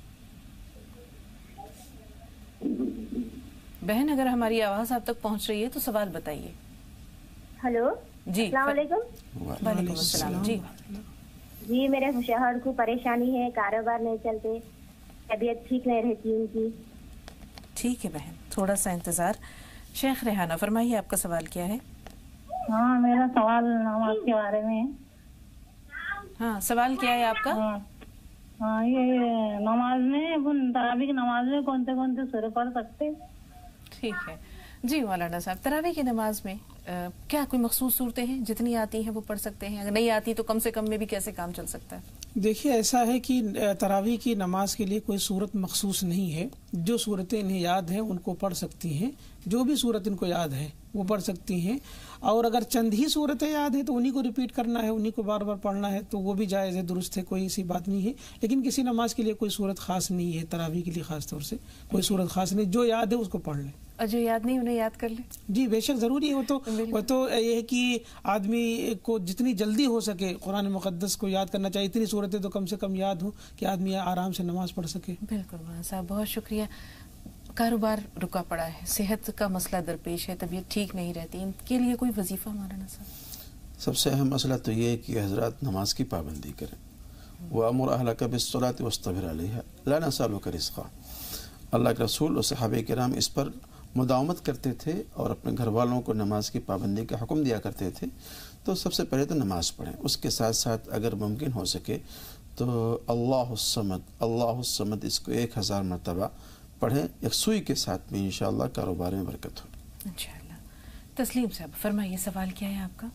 बहन, अगर हमारी आवाज आप तक पहुंच रही है तो सवाल बताइए। हेलो जी, अस्सलाम वालेकुम। वालेकुम अस्सलाम। जी जी, मेरे शौहर को परेशानी है, कारोबार नहीं चलते, तबीयत ठीक नहीं रहती उनकी। ठीक है बहन, थोड़ा सा इंतजार। शेख रेहाना फरमाइए, आपका सवाल क्या है? हाँ, मेरा सवाल नमाज के बारे में है। हाँ, सवाल क्या है आपका? हाँ, हाँ ये नमाज में, तरावी की नमाज में कौन से कौन से सूरे पढ़ सकते? ठीक है जी मौलाना साहब, तरावी की नमाज में کیا کوئی مخصوص صورتیں ہیں جتنی آتی ہیں وہ پڑھ سکتے ہیں؟ اگر نہیں آتی تو کم سے کم میں بھی کیسے کام چل سکتا ہے؟ دیکھیے ایسا ہے کہ تراویح کی نماز کے لیے کوئی صورت مخصوص نہیں ہے. جو صورتیں انہیں یاد ہیں ان کو پڑھ سکتی ہیں. جو بھی صورت ان کو یاد ہے وہ پڑھ سکتی ہیں. اور اگر چند ہی صورتیں یاد ہیں تو انہی کو ریپیٹ کرنا ہے, انہی کو بار بار پڑھنا ہے, تو وہ بھی جائز ہے, درست ہے, کوئی ایسی بات نہیں ہے. لیکن کسی نماز کے لیے کوئی صورت خاص نہیں ہے, تراویح کے لیے خاص طور سے کوئی صورت خاص نہیں. جو یاد ہے اس کو پڑھ لیں, اور جو یاد نہیں انہیں یاد کر لیں. جی بے شک ضروری ہے. وہ تو وہ تو یہ ہے کہ آدمی کو جتنی جلدی ہو سکے قرآن مقدس کو یاد کرنا چاہیے. اتنی صورتیں تو کم سے کم یاد ہوں کہ آدمی آرام سے نماز پڑھ سکے. بالکل مولانا صاحب, بہت شکریہ. کاروبار رکا پڑا ہے, صحت کا مسئلہ درپیش ہے, طبیعت ٹھیک نہیں رہتی, ان کے لیے کوئی وظیفہ مولانا صاحب؟ سب سے اہم مسئلہ تو یہ ہے کہ حضرات نماز کی پابندی کریں. وَأَمُرْ أَهْلَكَ بِالصَّلَاةِ وَاصْطَبِرْ عَلَيْهَا لَا نَسْأَلُكَ رِزْقًا. اللہ کے رسول اور صحابہ کرام اس پر مداومت کرتے تھے اور اپنے گھر والوں کو نماز کی پابندی کا حکم دیا کرتے تھے. تو سب سے پہلے تو نماز پڑھیں, اس کے ساتھ ساتھ اگر ممکن ہو سکے تو اللہ الصمد اللہ الصمد اس کو ایک ہزار مرتبہ پڑھیں, ایک سوئی کے ساتھ میں انشاءاللہ کاروبار میں برکت ہو. انشاءاللہ. تسلیم صاحب فرمائیے, سوال کیا ہے آپ کا؟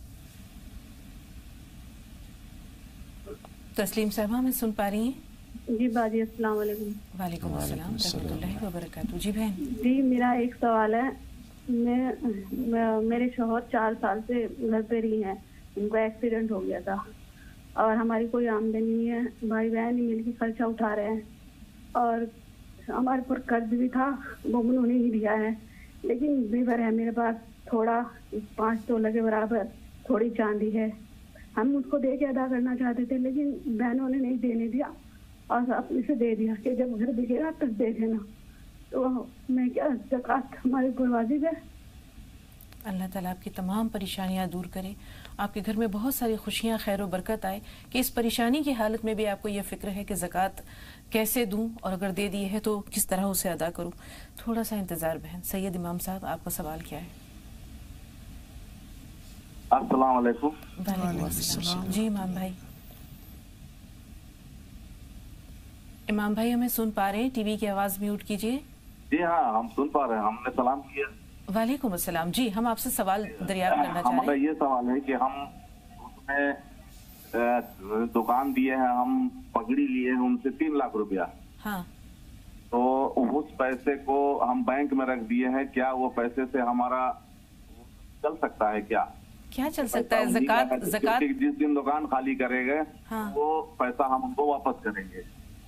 تسلیم صاحبہ ہمیں سن پا رہی ہیں؟ جی باجی السلام علیکم. وعلیکم السلام ورحمۃ اللہ وبرکاتہ. جی بہن. جی میرا ایک سوال ہے. میں میرے شوہر چار سال سے گھر پہ رہی ہیں, ان کو ایکسیڈنٹ ہو گیا تھا اور ہماری کوئی آمدنی نہیں ہے, بھائی بہن مل کے خرچہ اٹھا رہے ہیں اور ہمارے پر قرض بھی تھا وہ انہوں نے ہی دیا ہے. لیکن زیور ہے میرے پاس تھوڑا, پانچ تولے کے برابر تھوڑی چاندی ہے. ہم اس کو دے کے ادا کرنا چاہتے تھے لیکن بہنوں نے نہیں دینے دیا اور اپنے سے دے دیا کہ جب گھر بکے گا تب دے دینا. تو میں کیا زکوٰۃ ہمارے پر واجب ہے؟ اللہ تعالیٰ آپ کی تمام پریشانیاں دور کرے, آپ کے گھر میں بہت ساری خوشیاں خیر و برکت آئے, کہ اس پریشانی کی حالت میں بھی آپ کو یہ فکر ہے کہ زکوٰۃ کیسے دوں اور اگر دے دی ہے تو کس طرح اسے ادا کروں. تھوڑا سا انتظار بہن. سید امام صاحب آپ کا سوال کیا ہے؟ السلام علیکم. وعلیکم السلام. جی امام بھائی. امام بھائی ہمیں سن پا رہے ہیں؟ ٹی وی کی آواز میوٹ کیجیے. جی ہاں ہم سن پا رہے ہیں, ہم نے سلام کیا. وعلیکم السلام. جی ہم آپ سے سوال دریافت کرنا چاہ رہے ہیں. ہمارا یہ سوال ہے کہ ہم اس میں دکان دیے ہیں, ہم پگڑی لیے ہیں ان سے تین لاکھ روپیہ. ہاں. تو اس پیسے کو ہم بینک میں رکھ دیے ہیں, کیا وہ پیسے سے ہمارا چل سکتا ہے؟ کیا کیا چل سکتا ہے؟ زکات زکات جس دن دکان خالی کرے گا وہ پیسہ ہم ان کو واپس کریں گے.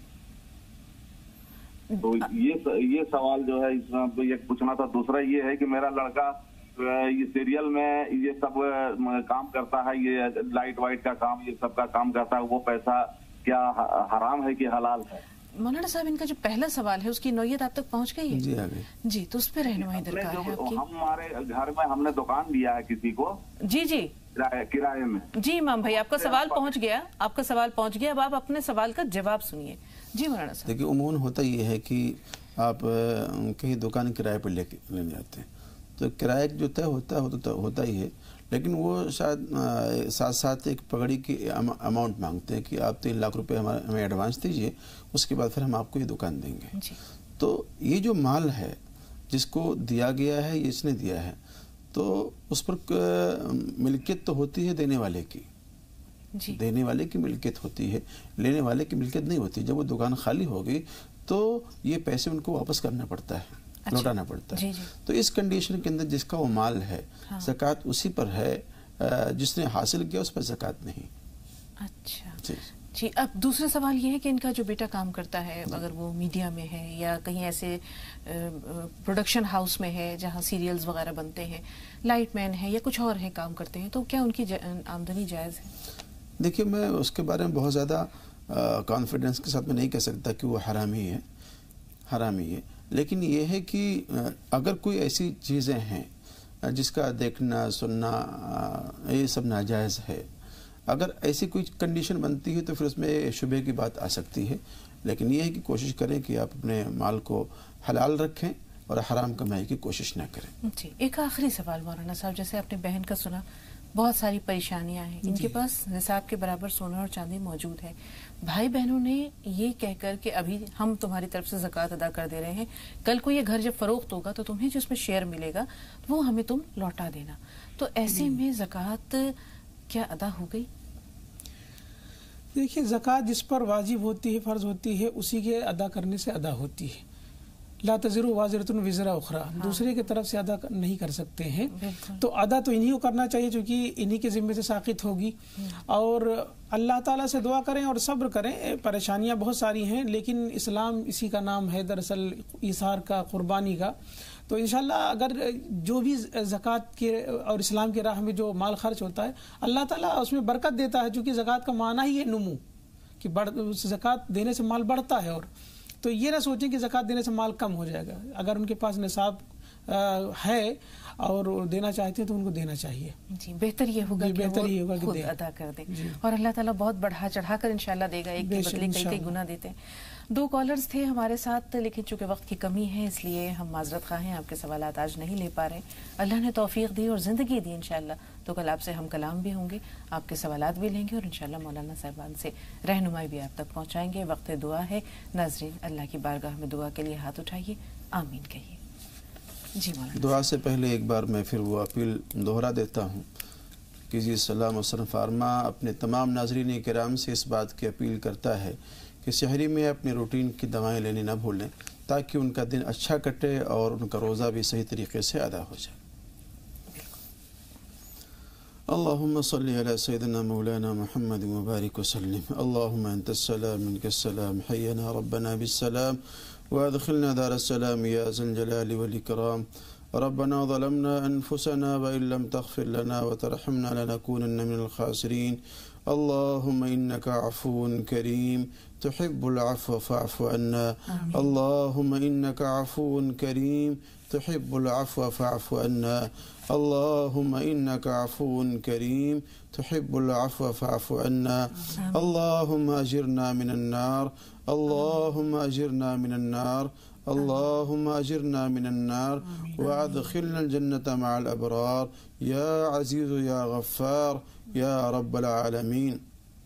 تو یہ یہ سوال جو ہے اس میں یہ پوچھنا تھا. دوسرا یہ ہے کہ میرا لڑکا یہ سیریل میں یہ سب کام کرتا ہے, یہ لائٹ وائٹ کا کام یہ سب کا کام کرتا ہے, وہ پیسہ کیا حرام ہے کہ حلال ہے؟ مولانا صاحب ان کا جو پہلا سوال ہے اس کی نوعیت آپ تک پہنچ گئی ہے؟ جی آگے. جی تو اس پہ رہنمائی درکار ہے آپ کی. ہمارے گھر میں ہم نے دکان دیا ہے کسی کو. جی جی کرائے میں. جی امام بھائی آپ کا سوال پہنچ گیا, آپ کا سوال پہنچ گیا. اب آپ اپنے سوال کا جواب سنیے. جی مولانا صاحب. دیکھیے عموماً ہوتا یہ ہے کہ آپ کہیں دکان کرائے پر لے کے لینے جاتے ہیں تو کرایہ جو طے ہوتا ہے ہوتا ہی ہے, لیکن وہ شاید ساتھ ساتھ ایک پگڑی کی اماؤنٹ مانگتے ہیں کہ آپ تین لاکھ روپے ہمیں ایڈوانس دیجیے, اس کے بعد پھر ہم آپ کو یہ دکان دیں گے. تو یہ جو مال ہے جس کو دیا گیا ہے, یہ اس نے دیا ہے, تو اس پر ملکیت تو ہوتی ہے دینے والے کی, دینے والے کی ملکیت ہوتی ہے, لینے والے کی ملکیت نہیں ہوتی. جب وہ دکان خالی ہوگی تو یہ پیسے ان کو واپس کرنا پڑتا ہے, لوٹانا پڑتا ہے. جی جی. تو اس کنڈیشن کے اندر جس کا وہ مال ہے, زکوٰۃ اسی پر ہے, جس نے حاصل کیا اس پر زکوٰۃ نہیں. اچھا جی جی. اب دوسرا سوال یہ ہے کہ ان کا جو بیٹا کام کرتا ہے, اگر وہ میڈیا میں ہے یا کہیں ایسے پروڈکشن ہاؤس میں ہے جہاں سیریلز وغیرہ بنتے ہیں, لائٹ مین ہے یا کچھ اور ہیں کام کرتے ہیں, تو کیا ان کی آمدنی جائز ہے؟ دیکھیے میں اس کے بارے میں بہت زیادہ کانفیڈنس کے ساتھ میں نہیں کہہ سکتا کہ وہ حرامی ہے, حرامی ہے. لیکن یہ ہے کہ اگر کوئی ایسی چیزیں ہیں جس کا دیکھنا سننا یہ سب ناجائز ہے, اگر ایسی کوئی کنڈیشن بنتی ہے تو پھر اس میں شبہ کی بات آ سکتی ہے. لیکن یہ ہے کہ کوشش کریں کہ آپ اپنے مال کو حلال رکھیں اور حرام کمائی کی کوشش نہ کریں. جی ایک آخری سوال مولانا صاحب, جیسے آپ نے بہن کا سنا बहुत सारी परेशानियां हैं, इनके पास निसाब के बराबर सोना और चांदी मौजूद है, भाई बहनों ने ये कहकर कि अभी हम तुम्हारी तरफ से ज़कात अदा कर दे रहे हैं, कल को ये घर जब फरोख्त होगा तो तुम्हें जो उसमें शेयर मिलेगा वो हमें तुम लौटा देना, तो ऐसे में ज़कात क्या अदा हो गई? देखिए, ज़कात जिस पर वाजिब होती है, फ़र्ज होती है, उसी के अदा करने से अदा होती है। ला तज़िरु वाज़िरतुन विज़रा उख़रा, दूसरे की तरफ से अदा नहीं कर सकते हैं, तो अदा तो इन्हीं को करना चाहिए क्योंकि इन्हीं के ज़िम्मे से साक़ित होगी। और अल्लाह ताला से दुआ करें और सब्र करें। परेशानियां बहुत सारी हैं, लेकिन इस्लाम इसी का नाम है दरअसल, ईसार का, कुर्बानी का। तो इंशाल्लाह अगर जो भी ज़कात के और इस्लाम की राह में जो माल खर्च होता है, अल्लाह ताला उसमें बरकत देता है, क्योंकि ज़कात का माना ही है नुमू, कि बढ़ ज़कात देने से माल बढ़ता है। और तो ये ना सोचें कि ज़कात देने से माल कम हो जाएगा। अगर उनके पास निसाब है और देना चाहते हैं तो उनको देना चाहिए। जी, बेहतर ये होगा कि बेहतर ये होगा कि खुद अदा कर दें, और अल्लाह ताला बहुत बढ़ा चढ़ा कर इंशाल्लाह देगा, एक के बदले कई कई गुना देते हैं। दो कॉलर्स थे हमारे साथ, लेकिन चूंकि वक्त की कमी है इसलिए हम माजरत खां हैं, आपके सवालात आज नहीं ले पा रहे। अल्लाह ने तौफीक दी और ज़िंदगी दी इंशाल्लाह, तो कल आपसे हम कलाम भी होंगे, आपके सवालात भी लेंगे और इंशाल्लाह मौलाना साहिबान से रहनुमाई भी आप तक पहुँचाएंगे। वक्त दुआ है नाज़रीन, अल्लाह की बारगाह में दुआ के लिए हाथ उठाइए, आमीन कहिए। जी मौलाना, दुआ से पहले एक बार मैं फिर वो अपील दोहरा देता हूँ कि जी सलाम वसल्लम फरमा अपने तमाम नाज़रीन किराम से इस बात की अपील करता है कि सहरी में अपने रूटीन की दवाएं लेनी ना भूलें, ताकि उनका दिन अच्छा कटे और उनका रोज़ा भी सही तरीके से अदा हो जाए। अल्लाहुम्मा सल्ली अला सय्यिदिना मौलाना मुहम्मद व बारिक वसल्लिम। अल्लाहुम्मा अंतस्सलाम मिनकस्सलाम हय्यना रब्बना बिस्सलाम व अदखिलना दारस्सलाम या ज़ल जलाली वल इकराम। रब्बना ज़लमना अनफुसना व इन लम तग़फिर लना व तरहमना लनकूनन्ना मिनल खासिरीन। अल्लाहुम्मा इन्नका अफ़ून करीम तुहिब्बुल अफ़्व फ़अफ़ु अन्ना। अल्लाहुम्मा इन्नका अफ़ून करीम तुहिब्बुल अफ़्व फ़अफ़ु अन्ना। अल्लाहुम्मा इन्नका अफ़ून करीम तुहिब्बुल अफ़्व फ़अफ़ु अन्ना। अल्लाहुम्मा अजिरना मिनन नार। अल्लाहुम्मा अजिरना मिनन नार। अल्लाहुम्मा अजिरना मिनन नार व अदखिलनल जन्नत मअल अबरार या अज़ीज़ु या गफ़्फ़ार या रब्बल आलमीन।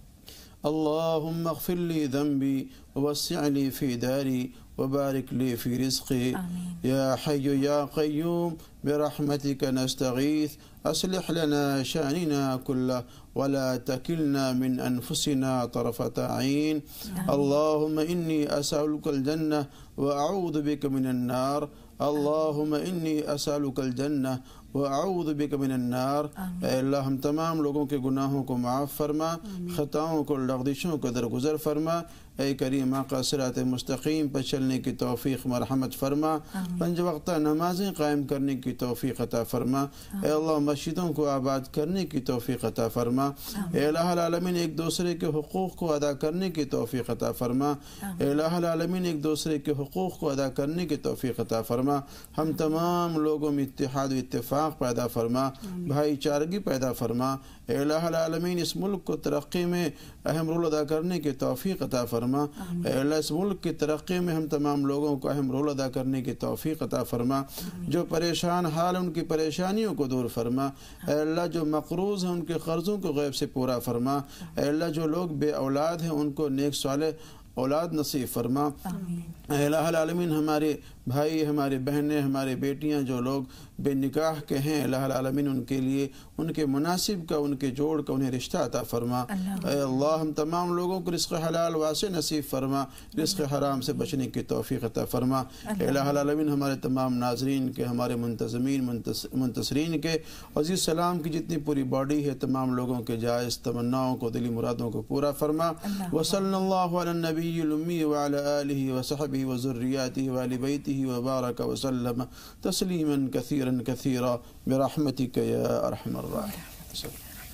अल्लाहुम्मा अग़फ़िर ली ज़ंबी ववस्सिअ ली फ़ी दारी वबारिक ली फ़ी रिज़क़ी या हय्यु या क़य्यूम बिरहमतिका नस्तगीथ अस्लिह लना शानिना कुल्लह वला तकिलना मिन अनफुसिना तरफ़त ऐन। अल्लाहुम्मा इन्नी असअलुकल जन्नह व अऊज़ु बिका मिनन नार। अल्लाहुम्मा इन्नी असअलुकल जन्नह व अऊज़ु बिका मिनन नार। अल्लाह हम तमाम लोगों के गुनाहों को माफ़ फरमा, ख़ताओं को, लग़ज़िशों को दरगुज़र फरमा। ऐ करीम आक़ा सिरात मुस्तक़ीम पर चलने की तौफ़ीक़ मरहमत फरमा, पंज वक़्ता नमाज़ें कायम करने की तौफ़ीक़ अता फरमा। ऐ अल्लाह मस्जिदों को आबाद करने की तौफ़ीक़ अता फरमा। ऐ इलाहुल आलमीन एक दूसरे के हुकूक़ को अदा करने की तौफ़ीक़ अता फरमा। ऐ इलाहुल आलमीन एक दूसरे के हुकूक़ को अदा करने की तौफ़ीक़ अता फरमा। हम तमाम लोगों में इत्तिहाद व इत्तिफ़ाक़ पैदा फरमा, भाईचारगी पैदा फरमा। ऐ इलाहुल आलमीन इस मुल्क को तरक्की में अहम रोल अदा करने की तौफ़ीक़ अता फरमा। अल्लाह इस मुल्क की तरक्की में हम तमाम लोगों को अहम रोल अदा करने की तौफ़ीक़ अता फरमा। जो परेशान हाल उनकी परेशानियों को दूर फरमा। अल्लाह जो मक़रूज़ हैं उनके क़र्ज़ों को गैब से पूरा फरमा। अल्लाह जो लोग बे औलाद हैं उनको नेक साले औलाद नसीब फरमा। इलाहुल आलमीन हमारे भाई, हमारे बहनें, हमारे बेटियां जो लोग बेनिकाह के हैं, इलाहुल आलमीन उनके लिए उनके मुनासिब का, उनके जोड़ का उन्हें रिश्ता अता फरमा। अल्लाह हम तमाम लोगों को रिज़्क़ हलाल वासे नसीब फरमा, रिज़्क़ हराम से बचने की तौफ़ीक़ अता फरमा। इलाहुल आलमीन हमारे तमाम नाज़रीन के, हमारे मुंतज़मीन मुंतसरीन के अज़ीज़ सलाम की जितनी पूरी बॉडी है तमाम लोगों के जायज़ तमन्नाओं को, दिली मुरादों को पूरा फरमा। व सल्लल्लाहु अला नबिय्यिल उम्मी व अला आलिहि व सहबिहि व ज़ुर्रिय्यतिहि व अहलि बैतिहि व बारक व सल्लम तस्लीमन कसीरन कसीरा बिरहमतिका या अरहमर राहिमीन।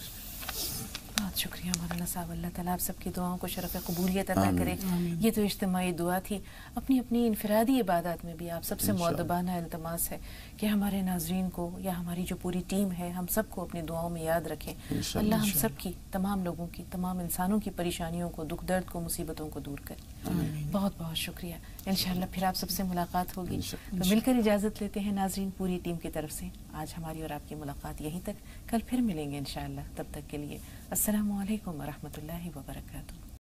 बहुत शुक्रिया मौलाना साहब, अल्लाह ताला आप सबकी दुआओं को शरफ़ क़बूलियत अता करे। ये तो इज्तिमाई दुआ थी, अपनी अपनी इनफरादी इबादत में भी आप सबसे मुअद्दबाना इल्तमास है कि हमारे नाज़रीन को या हमारी जो पूरी टीम है हम सबको अपनी दुआओं में याद रखें। अल्लाह हम सब की, तमाम लोगों की, तमाम इंसानों की परेशानियों को, दुख दर्द को, मुसीबतों को दूर करे। बहुत बहुत शुक्रिया। इंशाअल्लाह फिर आप सबसे मुलाकात होगी, तो मिलकर इजाज़त लेते हैं नाज़रीन पूरी टीम की तरफ से। आज हमारी और आपकी मुलाकात यहीं तक, कल फिर मिलेंगे इंशाअल्लाह। तब तक के लिए अस्सलामु अलैकुम व रहमतुल्लाहि व बरकातुहू।